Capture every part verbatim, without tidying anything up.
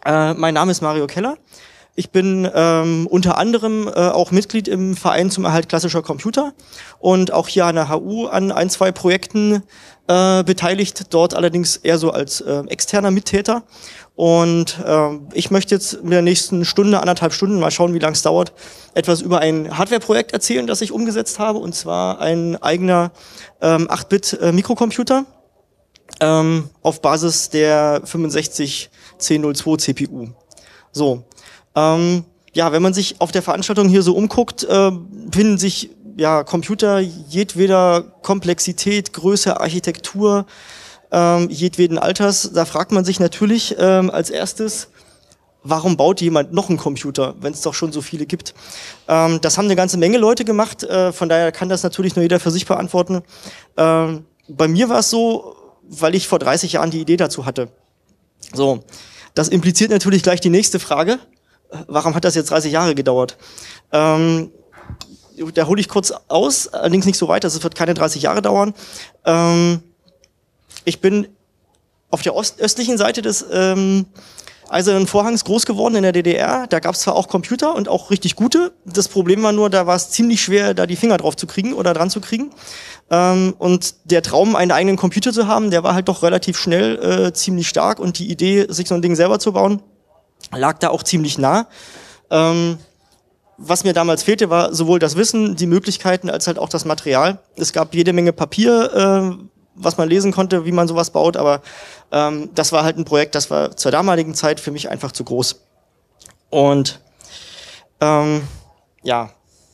Äh, mein Name ist Mario Keller. Ich bin ähm, unter anderem äh, auch Mitglied im Verein zum Erhalt klassischer Computer und auch hier an der H U an ein, zwei Projekten äh, beteiligt, dort allerdings eher so als äh, externer Mittäter. Und äh, ich möchte jetzt in der nächsten Stunde, anderthalb Stunden, mal schauen, wie lange es dauert, etwas über ein Hardware-Projekt erzählen, das ich umgesetzt habe, und zwar ein eigener ähm, acht Bit äh, Mikrocomputer ähm, auf Basis der fünfundsechzig zehn null zwei C P U. So. Ähm, ja, wenn man sich auf der Veranstaltung hier so umguckt, äh, finden sich ja Computer jedweder Komplexität, Größe, Architektur, ähm, jedweden Alters. Da fragt man sich natürlich ähm, als erstes, warum baut jemand noch einen Computer, wenn es doch schon so viele gibt? Ähm, das haben eine ganze Menge Leute gemacht, äh, von daher kann das natürlich nur jeder für sich beantworten. Ähm, bei mir war es so, weil ich vor dreißig Jahren die Idee dazu hatte. So, das impliziert natürlich gleich die nächste Frage. Warum hat das jetzt dreißig Jahre gedauert? Ähm, da hole ich kurz aus, allerdings nicht so weit, das wird keine dreißig Jahre dauern. Ähm, ich bin auf der ost östlichen Seite des ähm, Eisernen Vorhangs groß geworden in der D D R. Da gab es zwar auch Computer und auch richtig gute. Das Problem war nur, da war es ziemlich schwer, da die Finger drauf zu kriegen oder dran zu kriegen. Ähm, und der Traum, einen eigenen Computer zu haben, der war halt doch relativ schnell äh, ziemlich stark. Und die Idee, sich so ein Ding selber zu bauen, lag da auch ziemlich nah. Ähm, was mir damals fehlte, war sowohl das Wissen, die Möglichkeiten, als halt auch das Material. Es gab jede Menge Papier, äh, was man lesen konnte, wie man sowas baut, aber ähm, das war halt ein Projekt, das war zur damaligen Zeit für mich einfach zu groß. Und ähm, ja,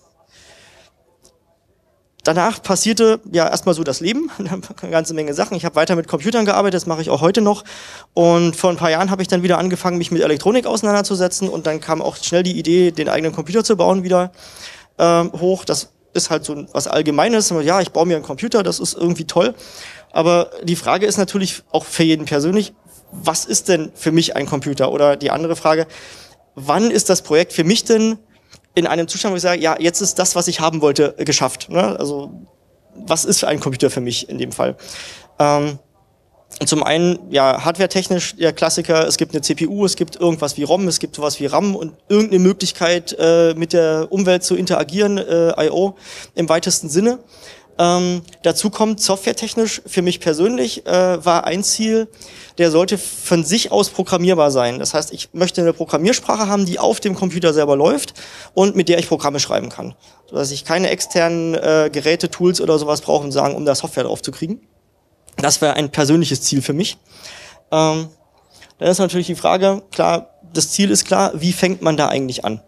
danach passierte ja erstmal so das Leben, eine ganze Menge Sachen. Ich habe weiter mit Computern gearbeitet, das mache ich auch heute noch. Und vor ein paar Jahren habe ich dann wieder angefangen, mich mit Elektronik auseinanderzusetzen. Und dann kam auch schnell die Idee, den eigenen Computer zu bauen, wieder ähm, hoch. Das ist halt so was Allgemeines. Ja, ich baue mir einen Computer, das ist irgendwie toll. Aber die Frage ist natürlich auch für jeden persönlich, was ist denn für mich ein Computer? Oder die andere Frage, wann ist das Projekt für mich denn in einem Zustand, wo ich sage, ja, jetzt ist das, was ich haben wollte, geschafft. Ne? Also was ist ein Computer für mich in dem Fall? Ähm, zum einen, ja, hardwaretechnisch der Klassiker, es gibt eine C P U, es gibt irgendwas wie ROM, es gibt sowas wie RAM und irgendeine Möglichkeit, äh, mit der Umwelt zu interagieren, äh, I O im weitesten Sinne. Ähm, dazu kommt softwaretechnisch, für mich persönlich, äh, war ein Ziel, der sollte von sich aus programmierbar sein. Das heißt, ich möchte eine Programmiersprache haben, die auf dem Computer selber läuft und mit der ich Programme schreiben kann. Sodass ich keine externen äh, Geräte, Tools oder sowas brauche, um, sagen, um da Software drauf zu kriegen. Das wäre ein persönliches Ziel für mich. Ähm, dann ist natürlich die Frage, klar, das Ziel ist klar, wie fängt man da eigentlich an?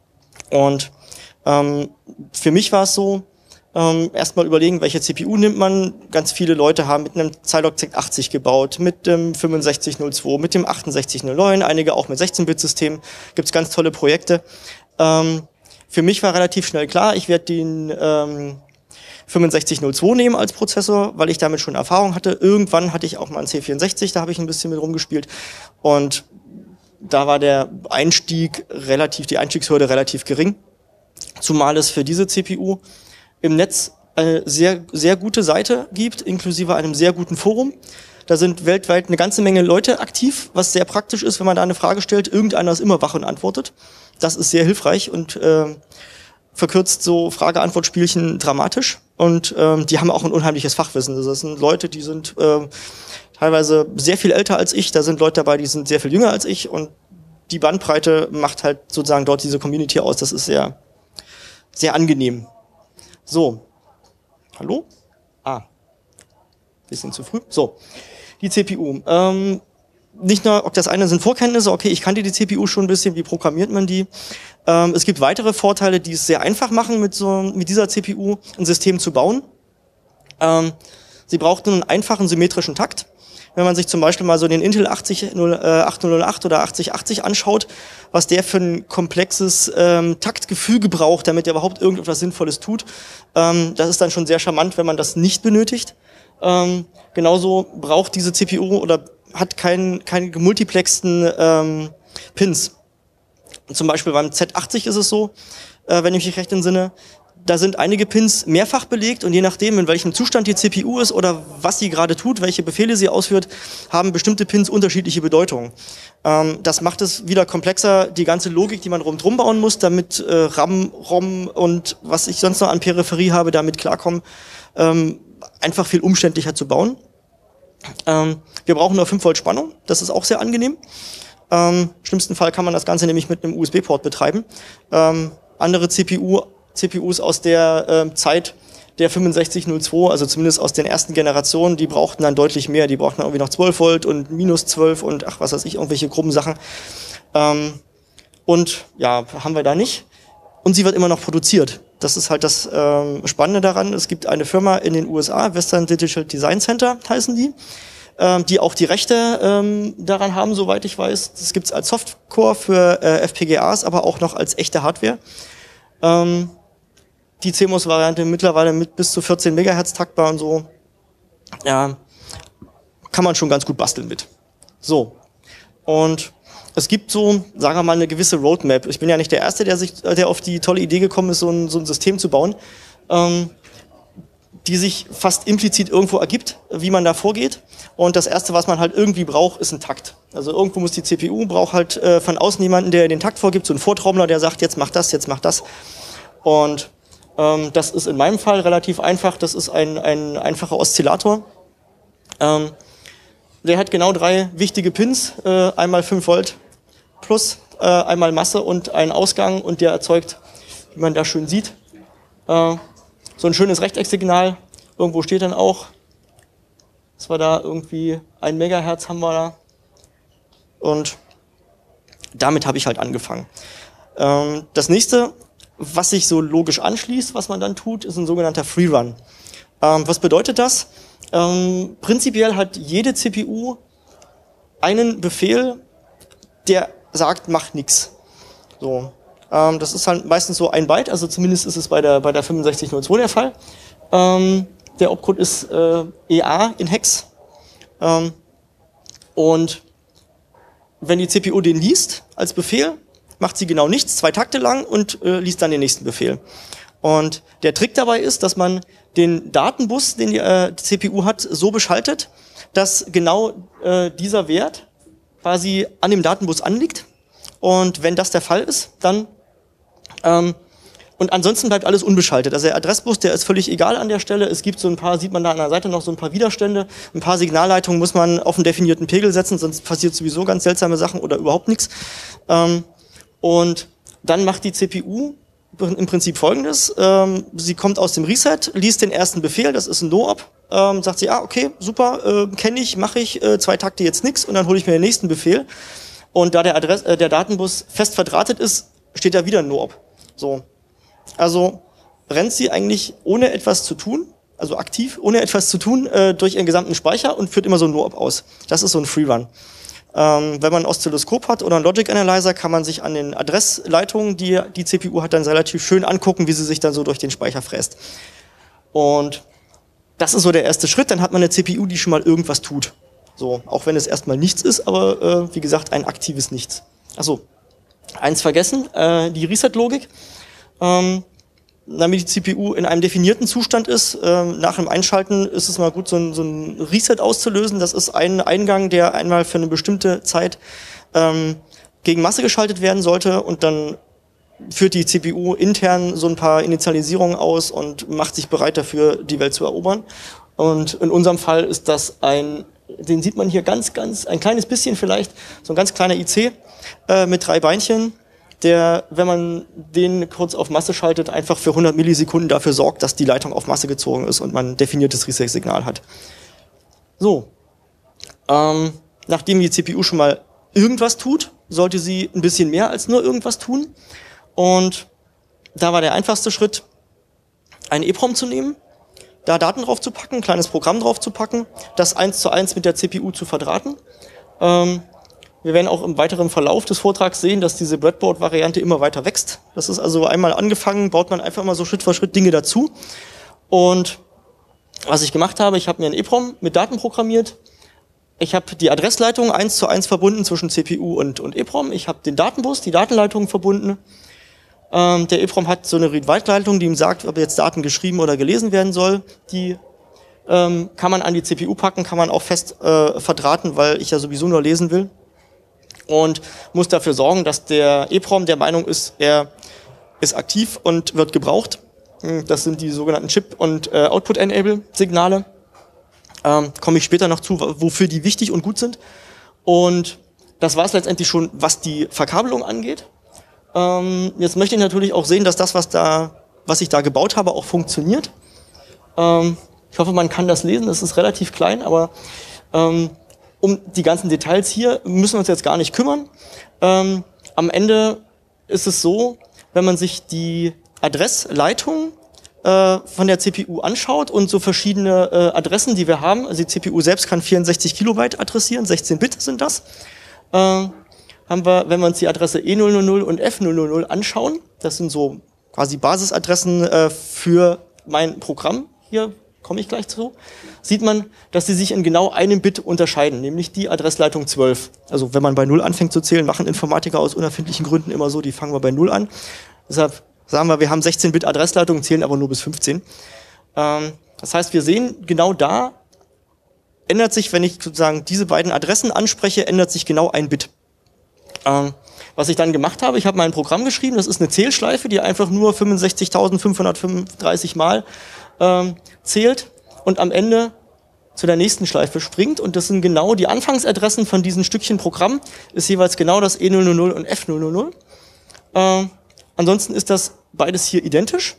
Und ähm, für mich war es so, Ähm, erstmal überlegen, welche C P U nimmt man. Ganz viele Leute haben mit einem Zilog Z achtzig gebaut, mit dem fünfundsechzig null zwei, mit dem achtundsechzig null neun, einige auch mit sechzehn Bit System. Gibt's ganz tolle Projekte. Ähm, für mich war relativ schnell klar, ich werde den ähm, fünfundsechzig null zwei nehmen als Prozessor, weil ich damit schon Erfahrung hatte. Irgendwann hatte ich auch mal einen C vierundsechzig, da habe ich ein bisschen mit rumgespielt. Und da war der Einstieg relativ, die Einstiegshürde relativ gering. Zumal es für diese C P U im Netz eine sehr, sehr gute Seite gibt, inklusive einem sehr guten Forum. Da sind weltweit eine ganze Menge Leute aktiv, was sehr praktisch ist, wenn man da eine Frage stellt. Irgendeiner ist immer wach und antwortet. Das ist sehr hilfreich und äh, verkürzt so Frage-Antwort-Spielchen dramatisch. Und ähm, die haben auch ein unheimliches Fachwissen. Das sind Leute, die sind äh, teilweise sehr viel älter als ich. Da sind Leute dabei, die sind sehr viel jünger als ich. Und die Bandbreite macht halt sozusagen dort diese Community aus. Das ist sehr, sehr angenehm. So, hallo? Ah, bisschen zu früh. So, die C P U. Ähm, nicht nur, ob das eine sind Vorkenntnisse, okay, ich kannte die C P U schon ein bisschen, wie programmiert man die. Ähm, es gibt weitere Vorteile, die es sehr einfach machen, mit so mit dieser C P U ein System zu bauen. Ähm, sie braucht einen einfachen symmetrischen Takt. Wenn man sich zum Beispiel mal so den Intel achtzig null acht oder achtzig achtzig anschaut, was der für ein komplexes ähm, Taktgefüge braucht, damit er überhaupt irgendetwas Sinnvolles tut, ähm, das ist dann schon sehr charmant, wenn man das nicht benötigt. Ähm, genauso braucht diese C P U oder hat keinen keinen gemultiplexten ähm, Pins. Zum Beispiel beim Z achtzig ist es so, äh, wenn ich mich recht entsinne, da sind einige Pins mehrfach belegt und je nachdem, in welchem Zustand die C P U ist oder was sie gerade tut, welche Befehle sie ausführt, haben bestimmte Pins unterschiedliche Bedeutungen. Ähm, das macht es wieder komplexer, die ganze Logik, die man rundherum bauen muss, damit äh, RAM, ROM und was ich sonst noch an Peripherie habe, damit klarkommen, ähm, einfach viel umständlicher zu bauen. Ähm, wir brauchen nur fünf Volt Spannung, das ist auch sehr angenehm. Ähm, Im schlimmsten Fall kann man das Ganze nämlich mit einem U S B-Port betreiben. Ähm, andere C P U C P Us aus der äh, Zeit der fünfundsechzig null zwei, also zumindest aus den ersten Generationen, die brauchten dann deutlich mehr. Die brauchten dann irgendwie noch zwölf Volt und minus zwölf und ach, was weiß ich, irgendwelche groben Sachen. Ähm, und ja, haben wir da nicht. Und sie wird immer noch produziert. Das ist halt das ähm, Spannende daran. Es gibt eine Firma in den U S A, Western Digital Design Center heißen die, ähm, die auch die Rechte ähm, daran haben, soweit ich weiß. Das gibt's als Softcore für äh, F P G As, aber auch noch als echte Hardware. Ähm, Die C M O S-Variante mittlerweile mit bis zu vierzehn Megahertz taktbar und so. Ja, kann man schon ganz gut basteln mit. So. Und es gibt so, sagen wir mal, eine gewisse Roadmap. Ich bin ja nicht der Erste, der sich, der auf die tolle Idee gekommen ist, so ein, so ein System zu bauen, ähm, die sich fast implizit irgendwo ergibt, wie man da vorgeht. Und das Erste, was man halt irgendwie braucht, ist ein Takt. Also irgendwo muss die C P U, braucht halt äh, von außen jemanden, der den Takt vorgibt, so ein Vortrommler, der sagt, jetzt mach das, jetzt mach das. Und ähm, das ist in meinem Fall relativ einfach. Das ist ein, ein einfacher Oszillator. Ähm, der hat genau drei wichtige Pins. Äh, einmal fünf Volt plus, äh, einmal Masse und einen Ausgang. Und der erzeugt, wie man da schön sieht, äh, so ein schönes Rechtecksignal. Irgendwo steht dann auch, dass wir da irgendwie ein Megahertz haben wir da. Und damit habe ich halt angefangen. Ähm, das nächste, was sich so logisch anschließt, was man dann tut, ist ein sogenannter Freerun. Ähm, was bedeutet das? Ähm, prinzipiell hat jede C P U einen Befehl, der sagt, mach nix. So, ähm, das ist halt meistens so ein Byte, also zumindest ist es bei der, bei der fünfundsechzig null zwei der Fall. Ähm, der Opcode ist äh, E A in Hex. Ähm, und wenn die C P U den liest als Befehl, macht sie genau nichts, zwei Takte lang und äh, liest dann den nächsten Befehl. Und der Trick dabei ist, dass man den Datenbus, den die, äh, die C P U hat, so beschaltet, dass genau äh, dieser Wert quasi an dem Datenbus anliegt. Und wenn das der Fall ist, dann ähm, und ansonsten bleibt alles unbeschaltet. Also der Adressbus, der ist völlig egal an der Stelle. Es gibt so ein paar, sieht man da an der Seite noch so ein paar Widerstände. Ein paar Signalleitungen muss man auf einen definierten Pegel setzen, sonst passiert sowieso ganz seltsame Sachen oder überhaupt nichts. Ähm, und dann macht die C P U im Prinzip Folgendes. Ähm, sie kommt aus dem Reset, liest den ersten Befehl, das ist ein No-Op. Ähm, sagt sie, ah, okay, super, äh, kenne ich, mache ich, äh, zwei Takte jetzt nix und dann hole ich mir den nächsten Befehl. Und da der, Adress, äh, der Datenbus fest verdrahtet ist, steht da wieder ein No-Op. So. Also rennt sie eigentlich ohne etwas zu tun, also aktiv, ohne etwas zu tun, äh, durch ihren gesamten Speicher und führt immer so ein No-Op aus. Das ist so ein Freerun. Ähm, wenn man ein Oszilloskop hat oder einen Logic Analyzer, kann man sich an den Adressleitungen, die die C P U hat, dann relativ schön angucken, wie sie sich dann so durch den Speicher fräst. Und das ist so der erste Schritt, dann hat man eine C P U, die schon mal irgendwas tut. So, auch wenn es erstmal nichts ist, aber äh, wie gesagt, ein aktives Nichts. Achso, eins vergessen, äh, die Reset-Logik. Ähm, damit die C P U in einem definierten Zustand ist, ähm, nach dem Einschalten ist es mal gut, so ein, so ein Reset auszulösen. Das ist ein Eingang, der einmal für eine bestimmte Zeit ähm, gegen Masse geschaltet werden sollte und dann führt die C P U intern so ein paar Initialisierungen aus und macht sich bereit dafür, die Welt zu erobern. Und in unserem Fall ist das ein, den sieht man hier ganz, ganz, ein kleines bisschen vielleicht, so ein ganz kleiner I C äh, mit drei Beinchen, der, wenn man den kurz auf Masse schaltet, einfach für hundert Millisekunden dafür sorgt, dass die Leitung auf Masse gezogen ist und man ein definiertes Reset-Signal hat. So, ähm, nachdem die C P U schon mal irgendwas tut, sollte sie ein bisschen mehr als nur irgendwas tun. Und da war der einfachste Schritt, einen EEPROM zu nehmen, da Daten drauf zu packen, ein kleines Programm drauf zu packen, das eins zu eins mit der C P U zu verdrahten. Ähm, Wir werden auch im weiteren Verlauf des Vortrags sehen, dass diese Breadboard-Variante immer weiter wächst. Das ist also einmal angefangen, baut man einfach mal so Schritt für Schritt Dinge dazu. Und was ich gemacht habe, ich habe mir ein EEPROM mit Daten programmiert. Ich habe die Adressleitung eins zu eins verbunden zwischen C P U und, und EEPROM. Ich habe den Datenbus, die Datenleitung verbunden. Ähm, der EEPROM hat so eine Read-Write-Leitung, die ihm sagt, ob jetzt Daten geschrieben oder gelesen werden soll. Die ähm, kann man an die C P U packen, kann man auch fest äh, verdrahten, weil ich ja sowieso nur lesen will. Und muss dafür sorgen, dass der EEPROM der Meinung ist, er ist aktiv und wird gebraucht. Das sind die sogenannten Chip- und äh, Output-Enable-Signale. Ähm, komme ich später noch zu, wofür die wichtig und gut sind. Und das war es letztendlich schon, was die Verkabelung angeht. Ähm, jetzt möchte ich natürlich auch sehen, dass das, was da, was ich da gebaut habe, auch funktioniert. Ähm, ich hoffe, man kann das lesen. Das ist relativ klein, aber ähm, um die ganzen Details hier müssen wir uns jetzt gar nicht kümmern. Ähm, am Ende ist es so, wenn man sich die Adressleitung äh, von der C P U anschaut und so verschiedene äh, Adressen, die wir haben, also die C P U selbst kann vierundsechzig Kilobyte adressieren, sechzehn Bit sind das, äh, haben wir, wenn wir uns die Adresse E null null null und F null null null anschauen, das sind so quasi Basisadressen äh, für mein Programm, hier komme ich gleich zu, sieht man, dass sie sich in genau einem Bit unterscheiden, nämlich die Adressleitung zwölf. Also wenn man bei null anfängt zu zählen, machen Informatiker aus unerfindlichen Gründen immer so, die fangen wir bei null an. Deshalb sagen wir, wir haben sechzehn Bit Adressleitungen, zählen aber nur bis fünfzehn. Ähm, das heißt, wir sehen, genau da ändert sich, wenn ich sozusagen diese beiden Adressen anspreche, ändert sich genau ein Bit. Ähm, was ich dann gemacht habe, ich habe mein Programm geschrieben, das ist eine Zählschleife, die einfach nur fünfundsechzigtausendfünfhundertfünfunddreißig Mal ähm, zählt und am Ende zu der nächsten Schleife springt. Und das sind genau die Anfangsadressen von diesen Stückchen Programm, ist jeweils genau das E null null null und F null null null. Ähm, ansonsten ist das beides hier identisch.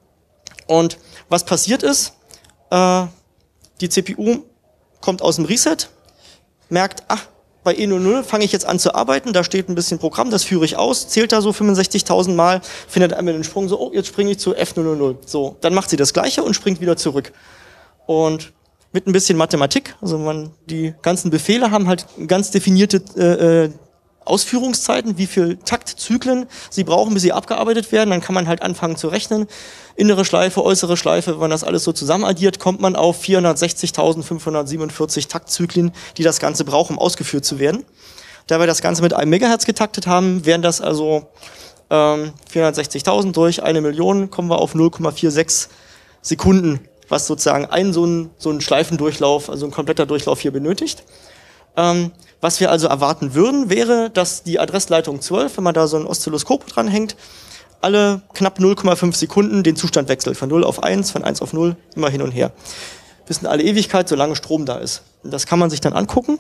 Und was passiert ist, äh, die C P U kommt aus dem Reset, merkt, ach, bei E null null null fange ich jetzt an zu arbeiten, da steht ein bisschen Programm, das führe ich aus, zählt da so fünfundsechzigtausend Mal, findet einmal den Sprung so, oh, jetzt springe ich zu F null null null. So, dann macht sie das Gleiche und springt wieder zurück. Und mit ein bisschen Mathematik, also man, die ganzen Befehle haben halt ganz definierte äh, Ausführungszeiten, wie viel Taktzyklen sie brauchen, bis sie abgearbeitet werden. Dann kann man halt anfangen zu rechnen. Innere Schleife, äußere Schleife, wenn man das alles so zusammen addiert, kommt man auf vierhundertsechzigtausendfünfhundertsiebenundvierzig Taktzyklen, die das Ganze braucht, um ausgeführt zu werden. Da wir das Ganze mit einem Megahertz getaktet haben, wären das also ähm, vierhundertsechzigtausend durch eine Million, kommen wir auf null Komma sechsundvierzig Sekunden, was sozusagen ein so ein, so ein Schleifendurchlauf, also ein kompletter Durchlauf hier benötigt. Ähm, was wir also erwarten würden, wäre, dass die Adressleitung zwölf, wenn man da so ein Oszilloskop dranhängt, alle knapp null Komma fünf Sekunden den Zustand wechselt. Von null auf eins, von eins auf null, immer hin und her. Bis in alle Ewigkeit, solange Strom da ist. Und das kann man sich dann angucken.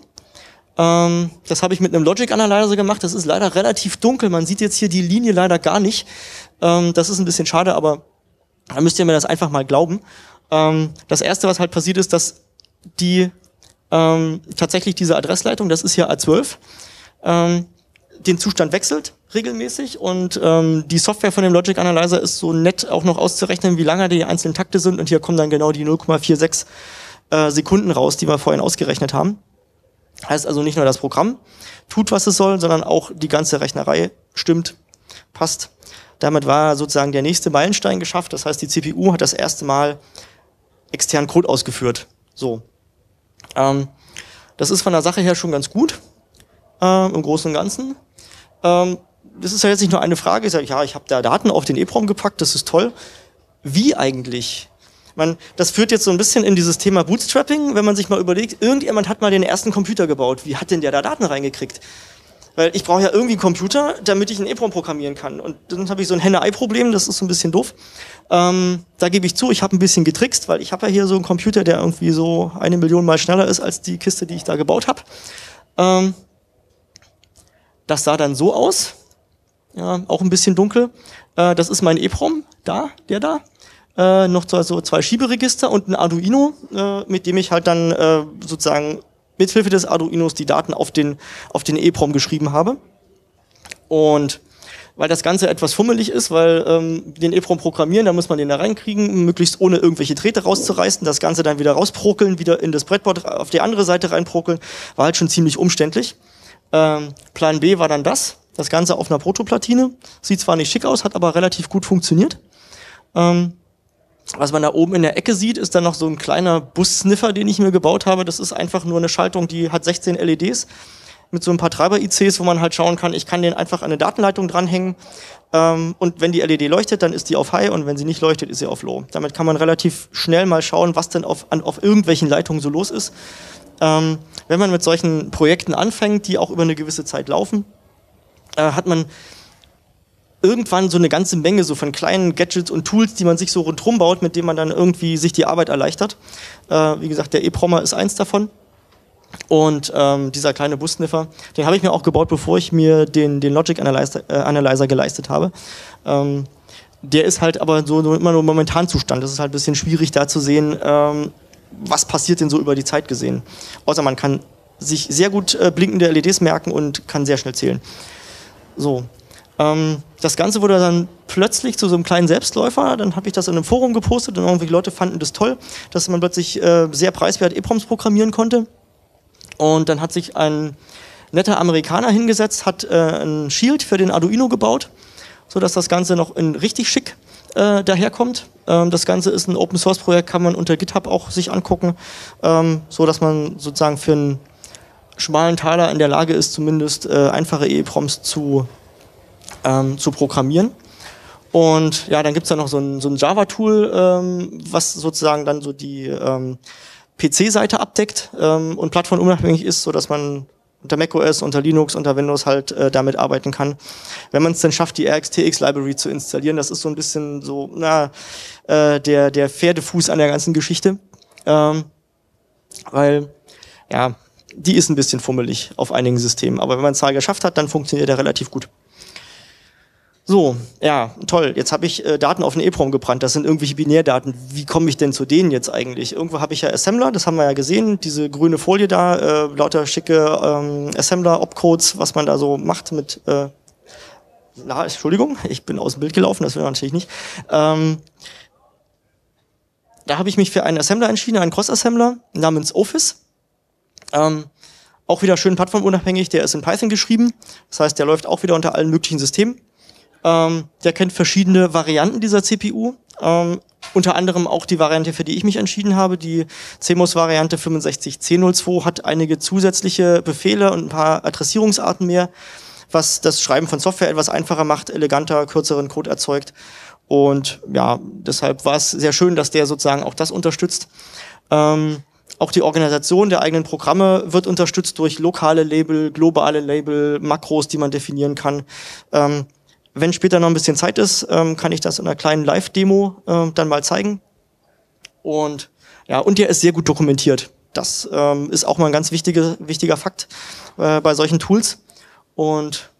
Ähm, das habe ich mit einem Logic Analyzer gemacht. Das ist leider relativ dunkel. Man sieht jetzt hier die Linie leider gar nicht. Ähm, das ist ein bisschen schade, aber da müsst ihr mir das einfach mal glauben. Ähm, das erste, was halt passiert ist, dass die ähm, tatsächlich diese Adressleitung, das ist hier A zwölf, ähm, den Zustand wechselt regelmäßig und ähm, die Software von dem Logic Analyzer ist so nett auch noch auszurechnen, wie lange die einzelnen Takte sind und hier kommen dann genau die null Komma sechsundvierzig äh, Sekunden raus, die wir vorhin ausgerechnet haben. Heißt also nicht nur das Programm tut, was es soll, sondern auch die ganze Rechnerei stimmt, passt. Damit war sozusagen der nächste Meilenstein geschafft, das heißt die C P U hat das erste Mal externen Code ausgeführt. So. Ähm, das ist von der Sache her schon ganz gut, äh, im Großen und Ganzen. Ähm, das ist ja jetzt nicht nur eine Frage, ich sage, ja, ich habe da Daten auf den EEPROM gepackt, das ist toll. Wie eigentlich? Man, das führt jetzt so ein bisschen in dieses Thema Bootstrapping, wenn man sich mal überlegt, irgendjemand hat mal den ersten Computer gebaut, wie hat denn der da Daten reingekriegt? Weil ich brauche ja irgendwie einen Computer, damit ich einen EEPROM programmieren kann. Und dann habe ich so ein Henne-Ei-Problem, das ist so ein bisschen doof. Ähm, da gebe ich zu, ich habe ein bisschen getrickst, weil ich habe ja hier so einen Computer, der irgendwie so eine Million Mal schneller ist als die Kiste, die ich da gebaut habe. Ähm, das sah dann so aus, ja, auch ein bisschen dunkel. Äh, das ist mein EEPROM, da, der da. Äh, noch so, so zwei Schieberegister und ein Arduino, äh, mit dem ich halt dann äh, sozusagen mithilfe des Arduinos die Daten auf den, auf den EEPROM geschrieben habe. Und weil das Ganze etwas fummelig ist, weil ähm, den EEPROM programmieren, da muss man den da reinkriegen, möglichst ohne irgendwelche Drähte rauszureißen, das Ganze dann wieder rausprokeln, wieder in das Brettboard auf die andere Seite reinprokeln, war halt schon ziemlich umständlich. Ähm, Plan B war dann das, das Ganze auf einer Protoplatine, sieht zwar nicht schick aus, hat aber relativ gut funktioniert. Ähm, Was man da oben in der Ecke sieht, ist dann noch so ein kleiner Bus-Sniffer, den ich mir gebaut habe. Das ist einfach nur eine Schaltung, die hat sechzehn L E Ds. mit so ein paar Treiber-I Cs, wo man halt schauen kann, ich kann den einfach an eine Datenleitung dranhängen ähm, und wenn die L E D leuchtet, dann ist die auf High und wenn sie nicht leuchtet, ist sie auf Low. Damit kann man relativ schnell mal schauen, was denn auf, an, auf irgendwelchen Leitungen so los ist. Ähm, wenn man mit solchen Projekten anfängt, die auch über eine gewisse Zeit laufen, äh, hat man irgendwann so eine ganze Menge so von kleinen Gadgets und Tools, die man sich so rundherum baut, mit denen man dann irgendwie sich die Arbeit erleichtert. Äh, wie gesagt, der EEPROMer ist eins davon. Und ähm, dieser kleine Bussniffer, den habe ich mir auch gebaut, bevor ich mir den, den Logic Analyzer, äh, Analyzer geleistet habe. Ähm, der ist halt aber so, so immer nur momentan Zustand. Das ist halt ein bisschen schwierig da zu sehen, ähm, was passiert denn so über die Zeit gesehen. Außer man kann sich sehr gut äh, blinkende L E Ds merken und kann sehr schnell zählen. So. Das Ganze wurde dann plötzlich zu so einem kleinen Selbstläufer. Dann habe ich das in einem Forum gepostet und irgendwelche Leute fanden das toll, dass man plötzlich äh, sehr preiswert EEPROMs programmieren konnte. Und dann hat sich ein netter Amerikaner hingesetzt, hat äh, ein Shield für den Arduino gebaut, sodass das Ganze noch in richtig schick äh, daherkommt. Ähm, das Ganze ist ein Open-Source-Projekt, kann man unter GitHub auch sich angucken, ähm, so dass man sozusagen für einen schmalen Taler in der Lage ist, zumindest äh, einfache EEPROMs zu Ähm, zu programmieren. Und ja, dann gibt es da noch so ein, so ein Java-Tool, ähm, was sozusagen dann so die ähm, P C-Seite abdeckt ähm, und plattformunabhängig ist, sodass man unter macOS, unter Linux, unter Windows halt äh, damit arbeiten kann. Wenn man es dann schafft, die R X T X-Library zu installieren, das ist so ein bisschen so na, äh, der, der Pferdefuß an der ganzen Geschichte. Ähm, weil, ja, die ist ein bisschen fummelig auf einigen Systemen. Aber wenn man es mal geschafft hat, dann funktioniert der relativ gut. So, ja, toll. Jetzt habe ich äh, Daten auf einen EEPROM gebrannt. Das sind irgendwelche Binärdaten. Wie komme ich denn zu denen jetzt eigentlich? Irgendwo habe ich ja Assembler, das haben wir ja gesehen, diese grüne Folie da, äh, lauter schicke ähm, Assembler-Opcodes, was man da so macht mit, äh, na, Entschuldigung, ich bin aus dem Bild gelaufen, das will man natürlich nicht. Ähm, da habe ich mich für einen Assembler entschieden, einen Cross-Assembler namens Office. Ähm, auch wieder schön plattformunabhängig, der ist in Python geschrieben. Das heißt, der läuft auch wieder unter allen möglichen Systemen. Ähm, der kennt verschiedene Varianten dieser C P U, ähm, unter anderem auch die Variante, für die ich mich entschieden habe, die C M O S-Variante fünf fünf zehn null zwei hat einige zusätzliche Befehle und ein paar Adressierungsarten mehr, was das Schreiben von Software etwas einfacher macht, eleganter, kürzeren Code erzeugt und ja, deshalb war es sehr schön, dass der sozusagen auch das unterstützt. Ähm, Auch die Organisation der eigenen Programme wird unterstützt durch lokale Label, globale Label, Makros, die man definieren kann. Ähm, Wenn später noch ein bisschen Zeit ist, ähm, kann ich das in einer kleinen Live-Demo äh, dann mal zeigen. Und ja, und der ist sehr gut dokumentiert. Das ähm, ist auch mal ein ganz wichtige, wichtiger Fakt äh, bei solchen Tools. Und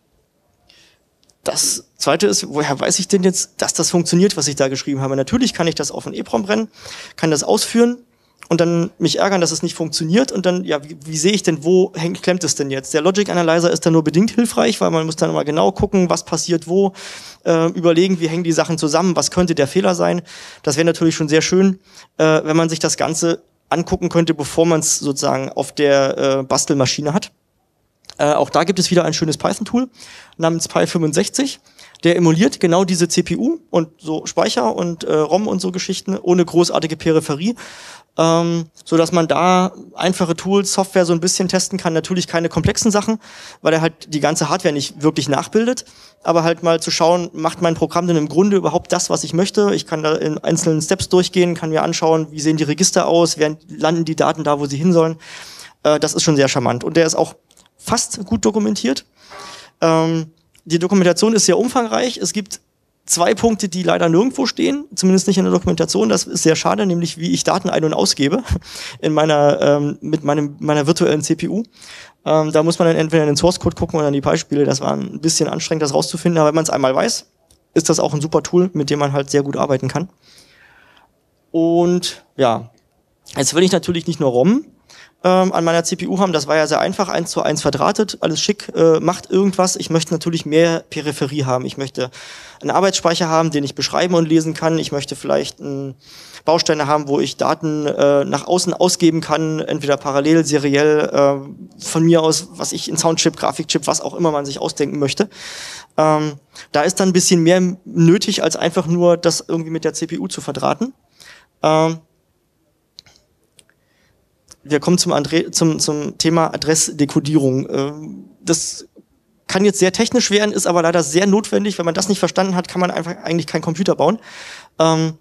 das Zweite ist, woher weiß ich denn jetzt, dass das funktioniert, was ich da geschrieben habe? Natürlich kann ich das auf ein EEPROM brennen, kann das ausführen und dann mich ärgern, dass es nicht funktioniert und dann, ja, wie, wie sehe ich denn, wo hängt, klemmt es denn jetzt? Der Logic Analyzer ist dann nur bedingt hilfreich, weil man muss dann immer genau gucken, was passiert wo, äh, überlegen, wie hängen die Sachen zusammen, was könnte der Fehler sein. Das wäre natürlich schon sehr schön, äh, wenn man sich das Ganze angucken könnte, bevor man es sozusagen auf der äh, Bastelmaschine hat. Äh, auch da gibt es wieder ein schönes Python-Tool namens Py fünfundsechzig. Der emuliert genau diese C P U und so Speicher und äh, ROM und so Geschichten ohne großartige Peripherie, ähm, so dass man da einfache Tools, Software so ein bisschen testen kann. Natürlich keine komplexen Sachen, weil er halt die ganze Hardware nicht wirklich nachbildet, aber halt mal zu schauen, macht mein Programm denn im Grunde überhaupt das, was ich möchte? Ich kann da in einzelnen Steps durchgehen, kann mir anschauen, wie sehen die Register aus, wer landen die Daten da, wo sie hin sollen. Äh, das ist schon sehr charmant und der ist auch fast gut dokumentiert. Ähm, Die Dokumentation ist sehr umfangreich. Es gibt zwei Punkte, die leider nirgendwo stehen, zumindest nicht in der Dokumentation. Das ist sehr schade, nämlich wie ich Daten ein- und ausgebe in meiner ähm, mit meinem meiner virtuellen C P U. Ähm, da muss man dann entweder in den Source Code gucken oder in die Beispiele. Das war ein bisschen anstrengend, das rauszufinden. Aber wenn man es einmal weiß, ist das auch ein super Tool, mit dem man halt sehr gut arbeiten kann. Und ja, jetzt will ich natürlich nicht nur ROM ähm, an meiner C P U haben, das war ja sehr einfach, eins zu eins verdrahtet, alles schick, äh, macht irgendwas. Ich möchte natürlich mehr Peripherie haben. Ich möchte einen Arbeitsspeicher haben, den ich beschreiben und lesen kann. Ich möchte vielleicht einen Bausteine haben, wo ich Daten äh, nach außen ausgeben kann, entweder parallel, seriell, äh, von mir aus, was ich in Soundchip, Grafikchip, was auch immer man sich ausdenken möchte. Ähm, da ist dann ein bisschen mehr nötig, als einfach nur das irgendwie mit der C P U zu verdrahten. Ähm, Wir kommen zum, Andre zum, zum Thema Adressdekodierung. das kann jetzt sehr technisch werden, ist aber leider sehr notwendig. Wenn man das nicht verstanden hat, kann man einfach eigentlich keinen Computer bauen. Ähm,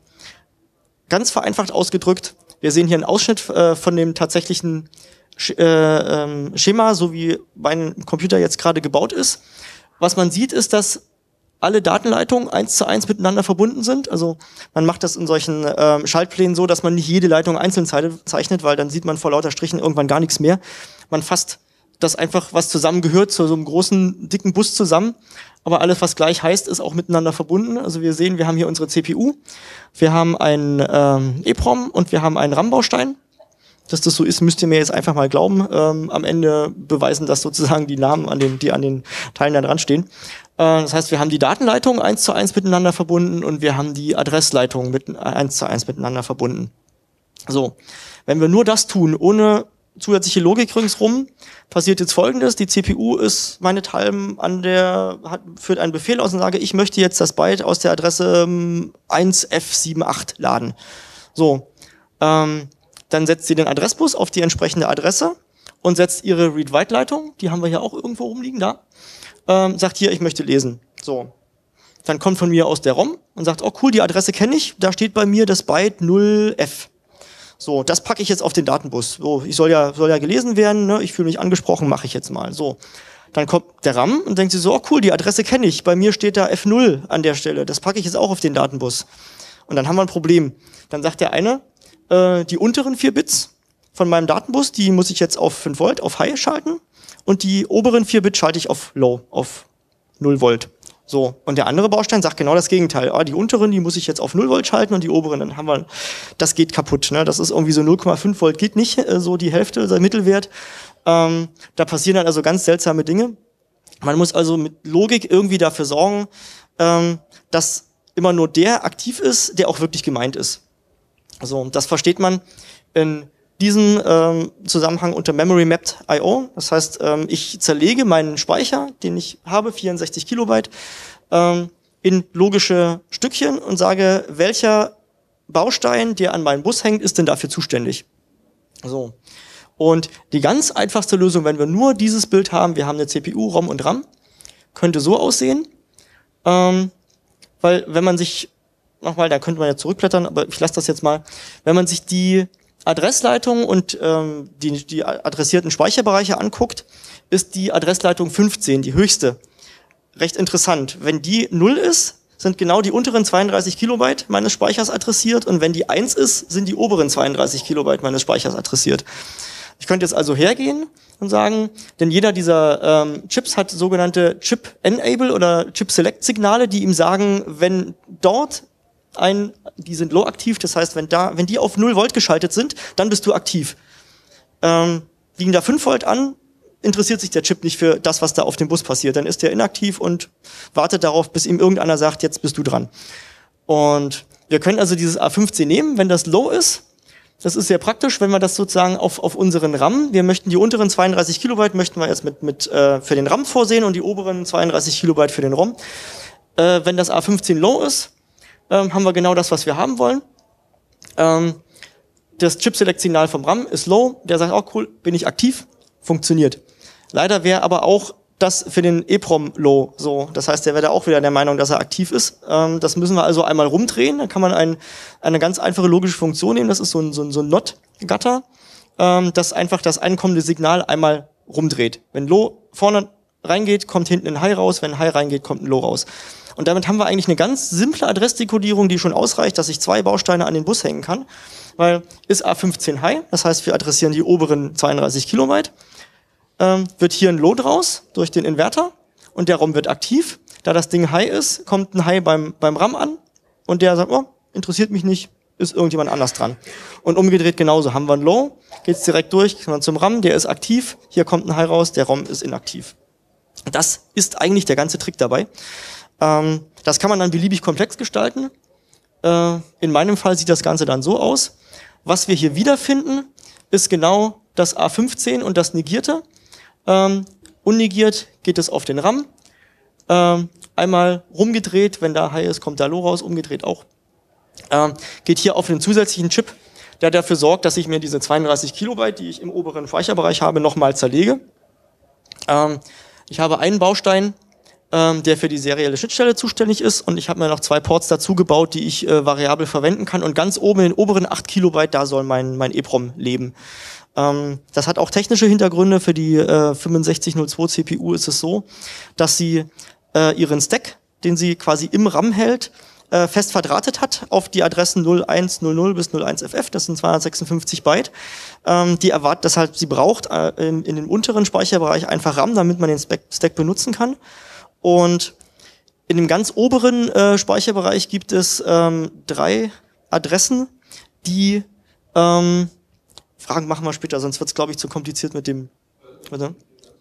ganz vereinfacht ausgedrückt, wir sehen hier einen Ausschnitt äh, von dem tatsächlichen Sch äh, ähm, Schema, so wie mein Computer jetzt gerade gebaut ist. Was man sieht, ist, dass alle Datenleitungen eins zu eins miteinander verbunden sind. Also man macht das in solchen ähm, Schaltplänen so, dass man nicht jede Leitung einzeln zeichnet, weil dann sieht man vor lauter Strichen irgendwann gar nichts mehr. Man fasst das einfach, was zusammengehört, zu so einem großen, dicken Bus zusammen. Aber alles, was gleich heißt, ist auch miteinander verbunden. Also wir sehen, wir haben hier unsere C P U, wir haben einen ähm, EEPROM und wir haben einen RAM-Baustein. Dass das so ist, müsst ihr mir jetzt einfach mal glauben. Ähm, am Ende beweisen das sozusagen die Namen, an den, die an den Teilen da dran stehen. Äh, das heißt, wir haben die Datenleitungen eins zu eins miteinander verbunden und wir haben die Adressleitungen mit eins zu eins miteinander verbunden. So, wenn wir nur das tun, ohne zusätzliche Logik ringsrum, passiert jetzt Folgendes. Die C P U ist meinethalben an der, hat, führt einen Befehl aus und sage, ich möchte jetzt das Byte aus der Adresse ähm, eins F sieben acht laden. So, ähm, dann setzt sie den Adressbus auf die entsprechende Adresse und setzt ihre Read-Write-Leitung, die haben wir hier auch irgendwo rumliegen, da, ähm, sagt hier, ich möchte lesen. So, dann kommt von mir aus der ROM und sagt, oh cool, die Adresse kenne ich, da steht bei mir das Byte null F. So, das packe ich jetzt auf den Datenbus. So, ich soll ja, soll ja gelesen werden, ne? Ich fühle mich angesprochen, mache ich jetzt mal. So, dann kommt der RAM und denkt sich so, oh cool, die Adresse kenne ich, bei mir steht da F null an der Stelle, das packe ich jetzt auch auf den Datenbus. Und dann haben wir ein Problem. Dann sagt der eine, die unteren vier Bits von meinem Datenbus, die muss ich jetzt auf fünf Volt, auf High schalten und die oberen vier Bits schalte ich auf Low, auf null Volt. So, und der andere Baustein sagt genau das Gegenteil. Ah, die unteren, die muss ich jetzt auf null Volt schalten und die oberen, dann haben wir, das geht kaputt. Ne? Das ist irgendwie so null Komma fünf Volt geht nicht, so die Hälfte, der Mittelwert. Ähm, da passieren dann also ganz seltsame Dinge. Man muss also mit Logik irgendwie dafür sorgen, ähm, dass immer nur der aktiv ist, der auch wirklich gemeint ist. So, das versteht man in diesem ähm, Zusammenhang unter Memory Mapped I O. Das heißt, ähm, ich zerlege meinen Speicher, den ich habe, vierundsechzig Kilobyte, ähm, in logische Stückchen und sage, welcher Baustein, der an meinem Bus hängt, ist denn dafür zuständig. So. Und die ganz einfachste Lösung, wenn wir nur dieses Bild haben, wir haben eine C P U, ROM und RAM, könnte so aussehen, ähm, weil wenn man sich nochmal, da könnte man ja zurückblättern, aber ich lasse das jetzt mal. Wenn man sich die Adressleitung und ähm, die, die adressierten Speicherbereiche anguckt, ist die Adressleitung fünfzehn, die höchste. Recht interessant. Wenn die null ist, sind genau die unteren zweiunddreißig Kilobyte meines Speichers adressiert und wenn die eins ist, sind die oberen zweiunddreißig Kilobyte meines Speichers adressiert. Ich könnte jetzt also hergehen und sagen, denn jeder dieser ähm, Chips hat sogenannte Chip-Enable oder Chip-Select-Signale, die ihm sagen, wenn dort ein, die sind low aktiv, das heißt, wenn da, wenn die auf null Volt geschaltet sind, dann bist du aktiv. Ähm, liegen da fünf Volt an, interessiert sich der Chip nicht für das, was da auf dem Bus passiert. Dann ist der inaktiv und wartet darauf, bis ihm irgendeiner sagt, jetzt bist du dran. Und wir können also dieses A fünfzehn nehmen, wenn das low ist. Das ist sehr praktisch, wenn wir das sozusagen auf, auf unseren RAM, wir möchten die unteren zweiunddreißig Kilobyte, möchten wir jetzt mit, mit äh, für den RAM vorsehen und die oberen zweiunddreißig Kilobyte für den ROM. Äh, wenn das A fünfzehn low ist, ähm, haben wir genau das, was wir haben wollen. Ähm, das Chip-Select-Signal vom RAM ist low, der sagt, oh cool, bin ich aktiv, funktioniert. Leider wäre aber auch das für den EEPROM low so. Das heißt, der wäre da auch wieder der Meinung, dass er aktiv ist. Ähm, das müssen wir also einmal rumdrehen. Dann kann man ein, eine ganz einfache logische Funktion nehmen. Das ist so ein, so ein, so ein Not-Gatter, ähm, das einfach das einkommende Signal einmal rumdreht. Wenn low vorne reingeht, kommt hinten ein High raus. Wenn High reingeht, kommt ein Low raus. Und damit haben wir eigentlich eine ganz simple Adressdekodierung, die schon ausreicht, dass ich zwei Bausteine an den Bus hängen kann. Weil ist A fünfzehn High, das heißt, wir adressieren die oberen zweiunddreißig Kilobyte. Ähm, wird hier ein Load raus durch den Inverter und der ROM wird aktiv. Da das Ding High ist, kommt ein High beim, beim RAM an und der sagt, oh, interessiert mich nicht, ist irgendjemand anders dran. Und umgedreht genauso, haben wir ein Low, geht's direkt durch, kommt man zum RAM, der ist aktiv, hier kommt ein High raus, der ROM ist inaktiv. Das ist eigentlich der ganze Trick dabei. Ähm, das kann man dann beliebig komplex gestalten. Äh, in meinem Fall sieht das Ganze dann so aus. Was wir hier wiederfinden, ist genau das A fünfzehn und das Negierte. Ähm, unnegiert geht es auf den RAM. Ähm, einmal rumgedreht, wenn da High ist, kommt da Low raus, umgedreht auch. Ähm, geht hier auf den zusätzlichen Chip, der dafür sorgt, dass ich mir diese zweiunddreißig Kilobyte, die ich im oberen Speicherbereich habe, nochmal zerlege. Ähm, Ich habe einen Baustein, ähm, der für die serielle Schnittstelle zuständig ist, und ich habe mir noch zwei Ports dazu gebaut, die ich äh, variabel verwenden kann, und ganz oben in den oberen acht Kilobyte, da soll mein, mein EEPROM leben. Ähm, das hat auch technische Hintergründe. Für die äh, fünfundsechzig null zwei C P U ist es so, dass sie äh, ihren Stack, den sie quasi im RAM hält, äh, fest verdrahtet hat auf die Adressen null eins null null bis null eins F F, das sind zweihundertsechsundfünfzig Byte. Ähm, die erwartet, deshalb sie braucht äh, in, in dem unteren Speicherbereich einfach RAM, damit man den Stack, Stack benutzen kann. Und in dem ganz oberen äh, Speicherbereich gibt es ähm, drei Adressen, die ähm, Fragen machen wir später, sonst wird es, glaube ich, zu kompliziert mit dem. Warte.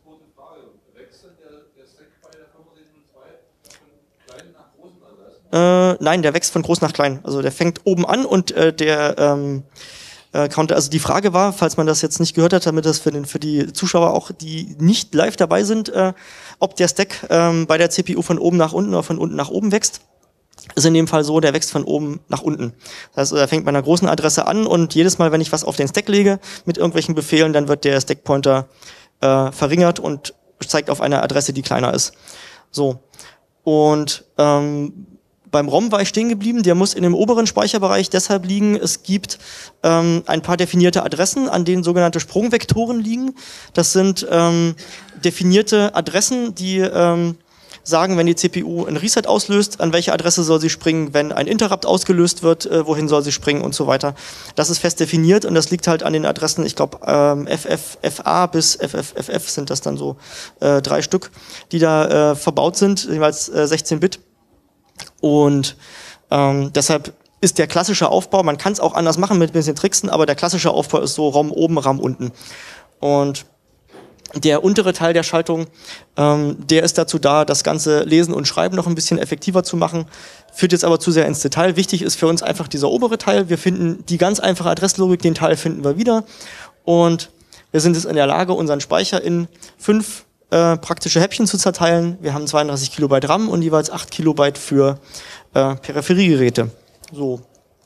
Äh, nein, der wächst von groß nach klein. Also der fängt oben an und äh, der ähm, äh, Counter. Also die Frage war, falls man das jetzt nicht gehört hat, damit das für, den, für die Zuschauer auch, die nicht live dabei sind, äh, ob der Stack ähm, bei der C P U von oben nach unten oder von unten nach oben wächst. Ist in dem Fall so, der wächst von oben nach unten. Das heißt, er fängt bei einer großen Adresse an und jedes Mal, wenn ich was auf den Stack lege mit irgendwelchen Befehlen, dann wird der Stackpointer äh, verringert und zeigt auf eine Adresse, die kleiner ist. So. Und ähm, beim ROM war ich stehen geblieben, der muss in dem oberen Speicherbereich deshalb liegen, es gibt ähm, ein paar definierte Adressen, an denen sogenannte Sprungvektoren liegen. Das sind ähm, definierte Adressen, die ähm, sagen, wenn die C P U ein Reset auslöst, an welche Adresse soll sie springen, wenn ein Interrupt ausgelöst wird, äh, wohin soll sie springen und so weiter. Das ist fest definiert und das liegt halt an den Adressen, ich glaube ähm, F F F A bis F F F F sind das dann so äh, drei Stück, die da äh, verbaut sind, jeweils äh, sechzehn Bit. Und ähm, deshalb ist der klassische Aufbau, man kann es auch anders machen mit ein bisschen Tricksen, aber der klassische Aufbau ist so ROM oben, RAM unten. Und der untere Teil der Schaltung, ähm, der ist dazu da, das ganze Lesen und Schreiben noch ein bisschen effektiver zu machen, führt jetzt aber zu sehr ins Detail. Wichtig ist für uns einfach dieser obere Teil. Wir finden die ganz einfache Adresslogik, den Teil finden wir wieder. Und wir sind jetzt in der Lage, unseren Speicher in fünf äh, praktische Häppchen zu zerteilen. Wir haben zweiunddreißig Kilobyte RAM und jeweils acht Kilobyte für äh, Peripheriegeräte. So.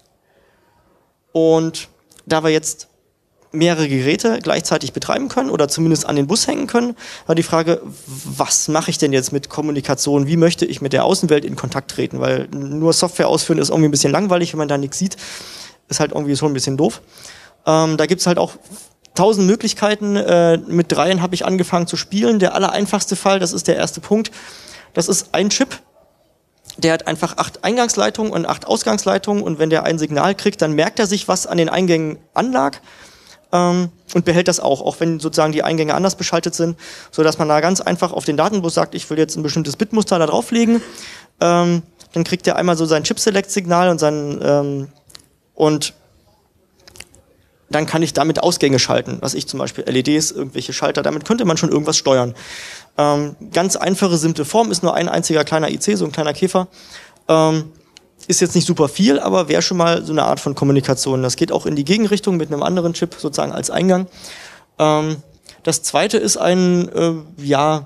Und da wir jetzt mehrere Geräte gleichzeitig betreiben können oder zumindest an den Bus hängen können, war die Frage, was mache ich denn jetzt mit Kommunikation? Wie möchte ich mit der Außenwelt in Kontakt treten? Weil nur Software ausführen ist irgendwie ein bisschen langweilig, wenn man da nichts sieht. Ist halt irgendwie schon ein bisschen doof. Ähm, da gibt's halt auch tausend Möglichkeiten. Äh, mit dreien habe ich angefangen zu spielen. Der allereinfachste Fall, das ist der erste Punkt, das ist ein Chip. Der hat einfach acht Eingangsleitungen und acht Ausgangsleitungen und wenn der ein Signal kriegt, dann merkt er sich, was an den Eingängen anlag. Und behält das auch, auch wenn sozusagen die Eingänge anders beschaltet sind, so dass man da ganz einfach auf den Datenbus sagt, ich will jetzt ein bestimmtes Bitmuster da drauflegen, ähm, dann kriegt er einmal so sein Chip-Select-Signal und sein ähm, und dann kann ich damit Ausgänge schalten, was ich zum Beispiel L E Ds, irgendwelche Schalter, damit könnte man schon irgendwas steuern. Ähm, ganz einfache, simple Form, ist nur ein einziger kleiner I C, so ein kleiner Käfer. Ähm, Ist jetzt nicht super viel, aber wäre schon mal so eine Art von Kommunikation. Das geht auch in die Gegenrichtung mit einem anderen Chip sozusagen als Eingang. Ähm, das zweite ist ein, äh, ja,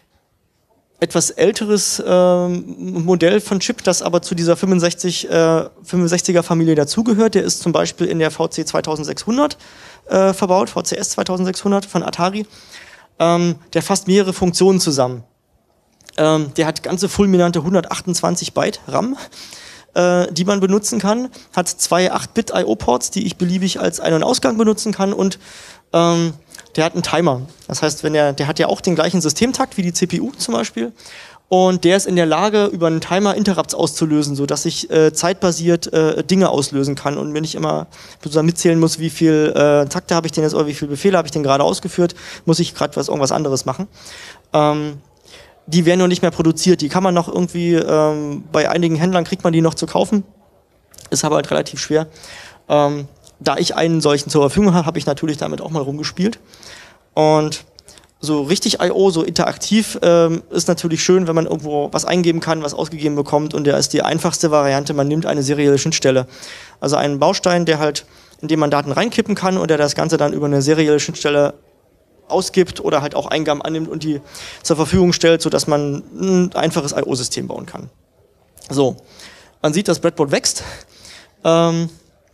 etwas älteres äh, Modell von Chip, das aber zu dieser fünfundsechzig, äh, fünfundsechziger Familie dazugehört. Der ist zum Beispiel in der V C zweitausendsechshundert äh, verbaut, V C S zweitausendsechshundert von Atari. Ähm, der fasst mehrere Funktionen zusammen. Ähm, der hat ganze fulminante hundertachtundzwanzig Byte RAM, die man benutzen kann, hat zwei acht Bit I O-Ports, die ich beliebig als Ein- und Ausgang benutzen kann und ähm, der hat einen Timer. Das heißt, wenn der, der hat ja auch den gleichen Systemtakt wie die C P U zum Beispiel und der ist in der Lage, über einen Timer Interrupts auszulösen, sodass ich äh, zeitbasiert äh, Dinge auslösen kann und wenn ich immer sozusagen mitzählen muss, wie viel äh, Takte habe ich denn jetzt oder wie viele Befehle habe ich denn gerade ausgeführt, muss ich gerade was irgendwas anderes machen. Ähm, Die werden noch nicht mehr produziert. Die kann man noch irgendwie, ähm, bei einigen Händlern kriegt man die noch zu kaufen. Ist aber halt relativ schwer. Ähm, da ich einen solchen zur Verfügung habe, habe ich natürlich damit auch mal rumgespielt. Und so richtig I O, so interaktiv, ähm, ist natürlich schön, wenn man irgendwo was eingeben kann, was ausgegeben bekommt. Und der ist die einfachste Variante. Man nimmt eine serielle Schnittstelle. Also einen Baustein, der halt, in dem man Daten reinkippen kann und der das Ganze dann über eine serielle Schnittstelle ausgibt oder halt auch Eingaben annimmt und die zur Verfügung stellt, sodass man ein einfaches I O-System bauen kann. So, man sieht, das Breadboard wächst. Ähm,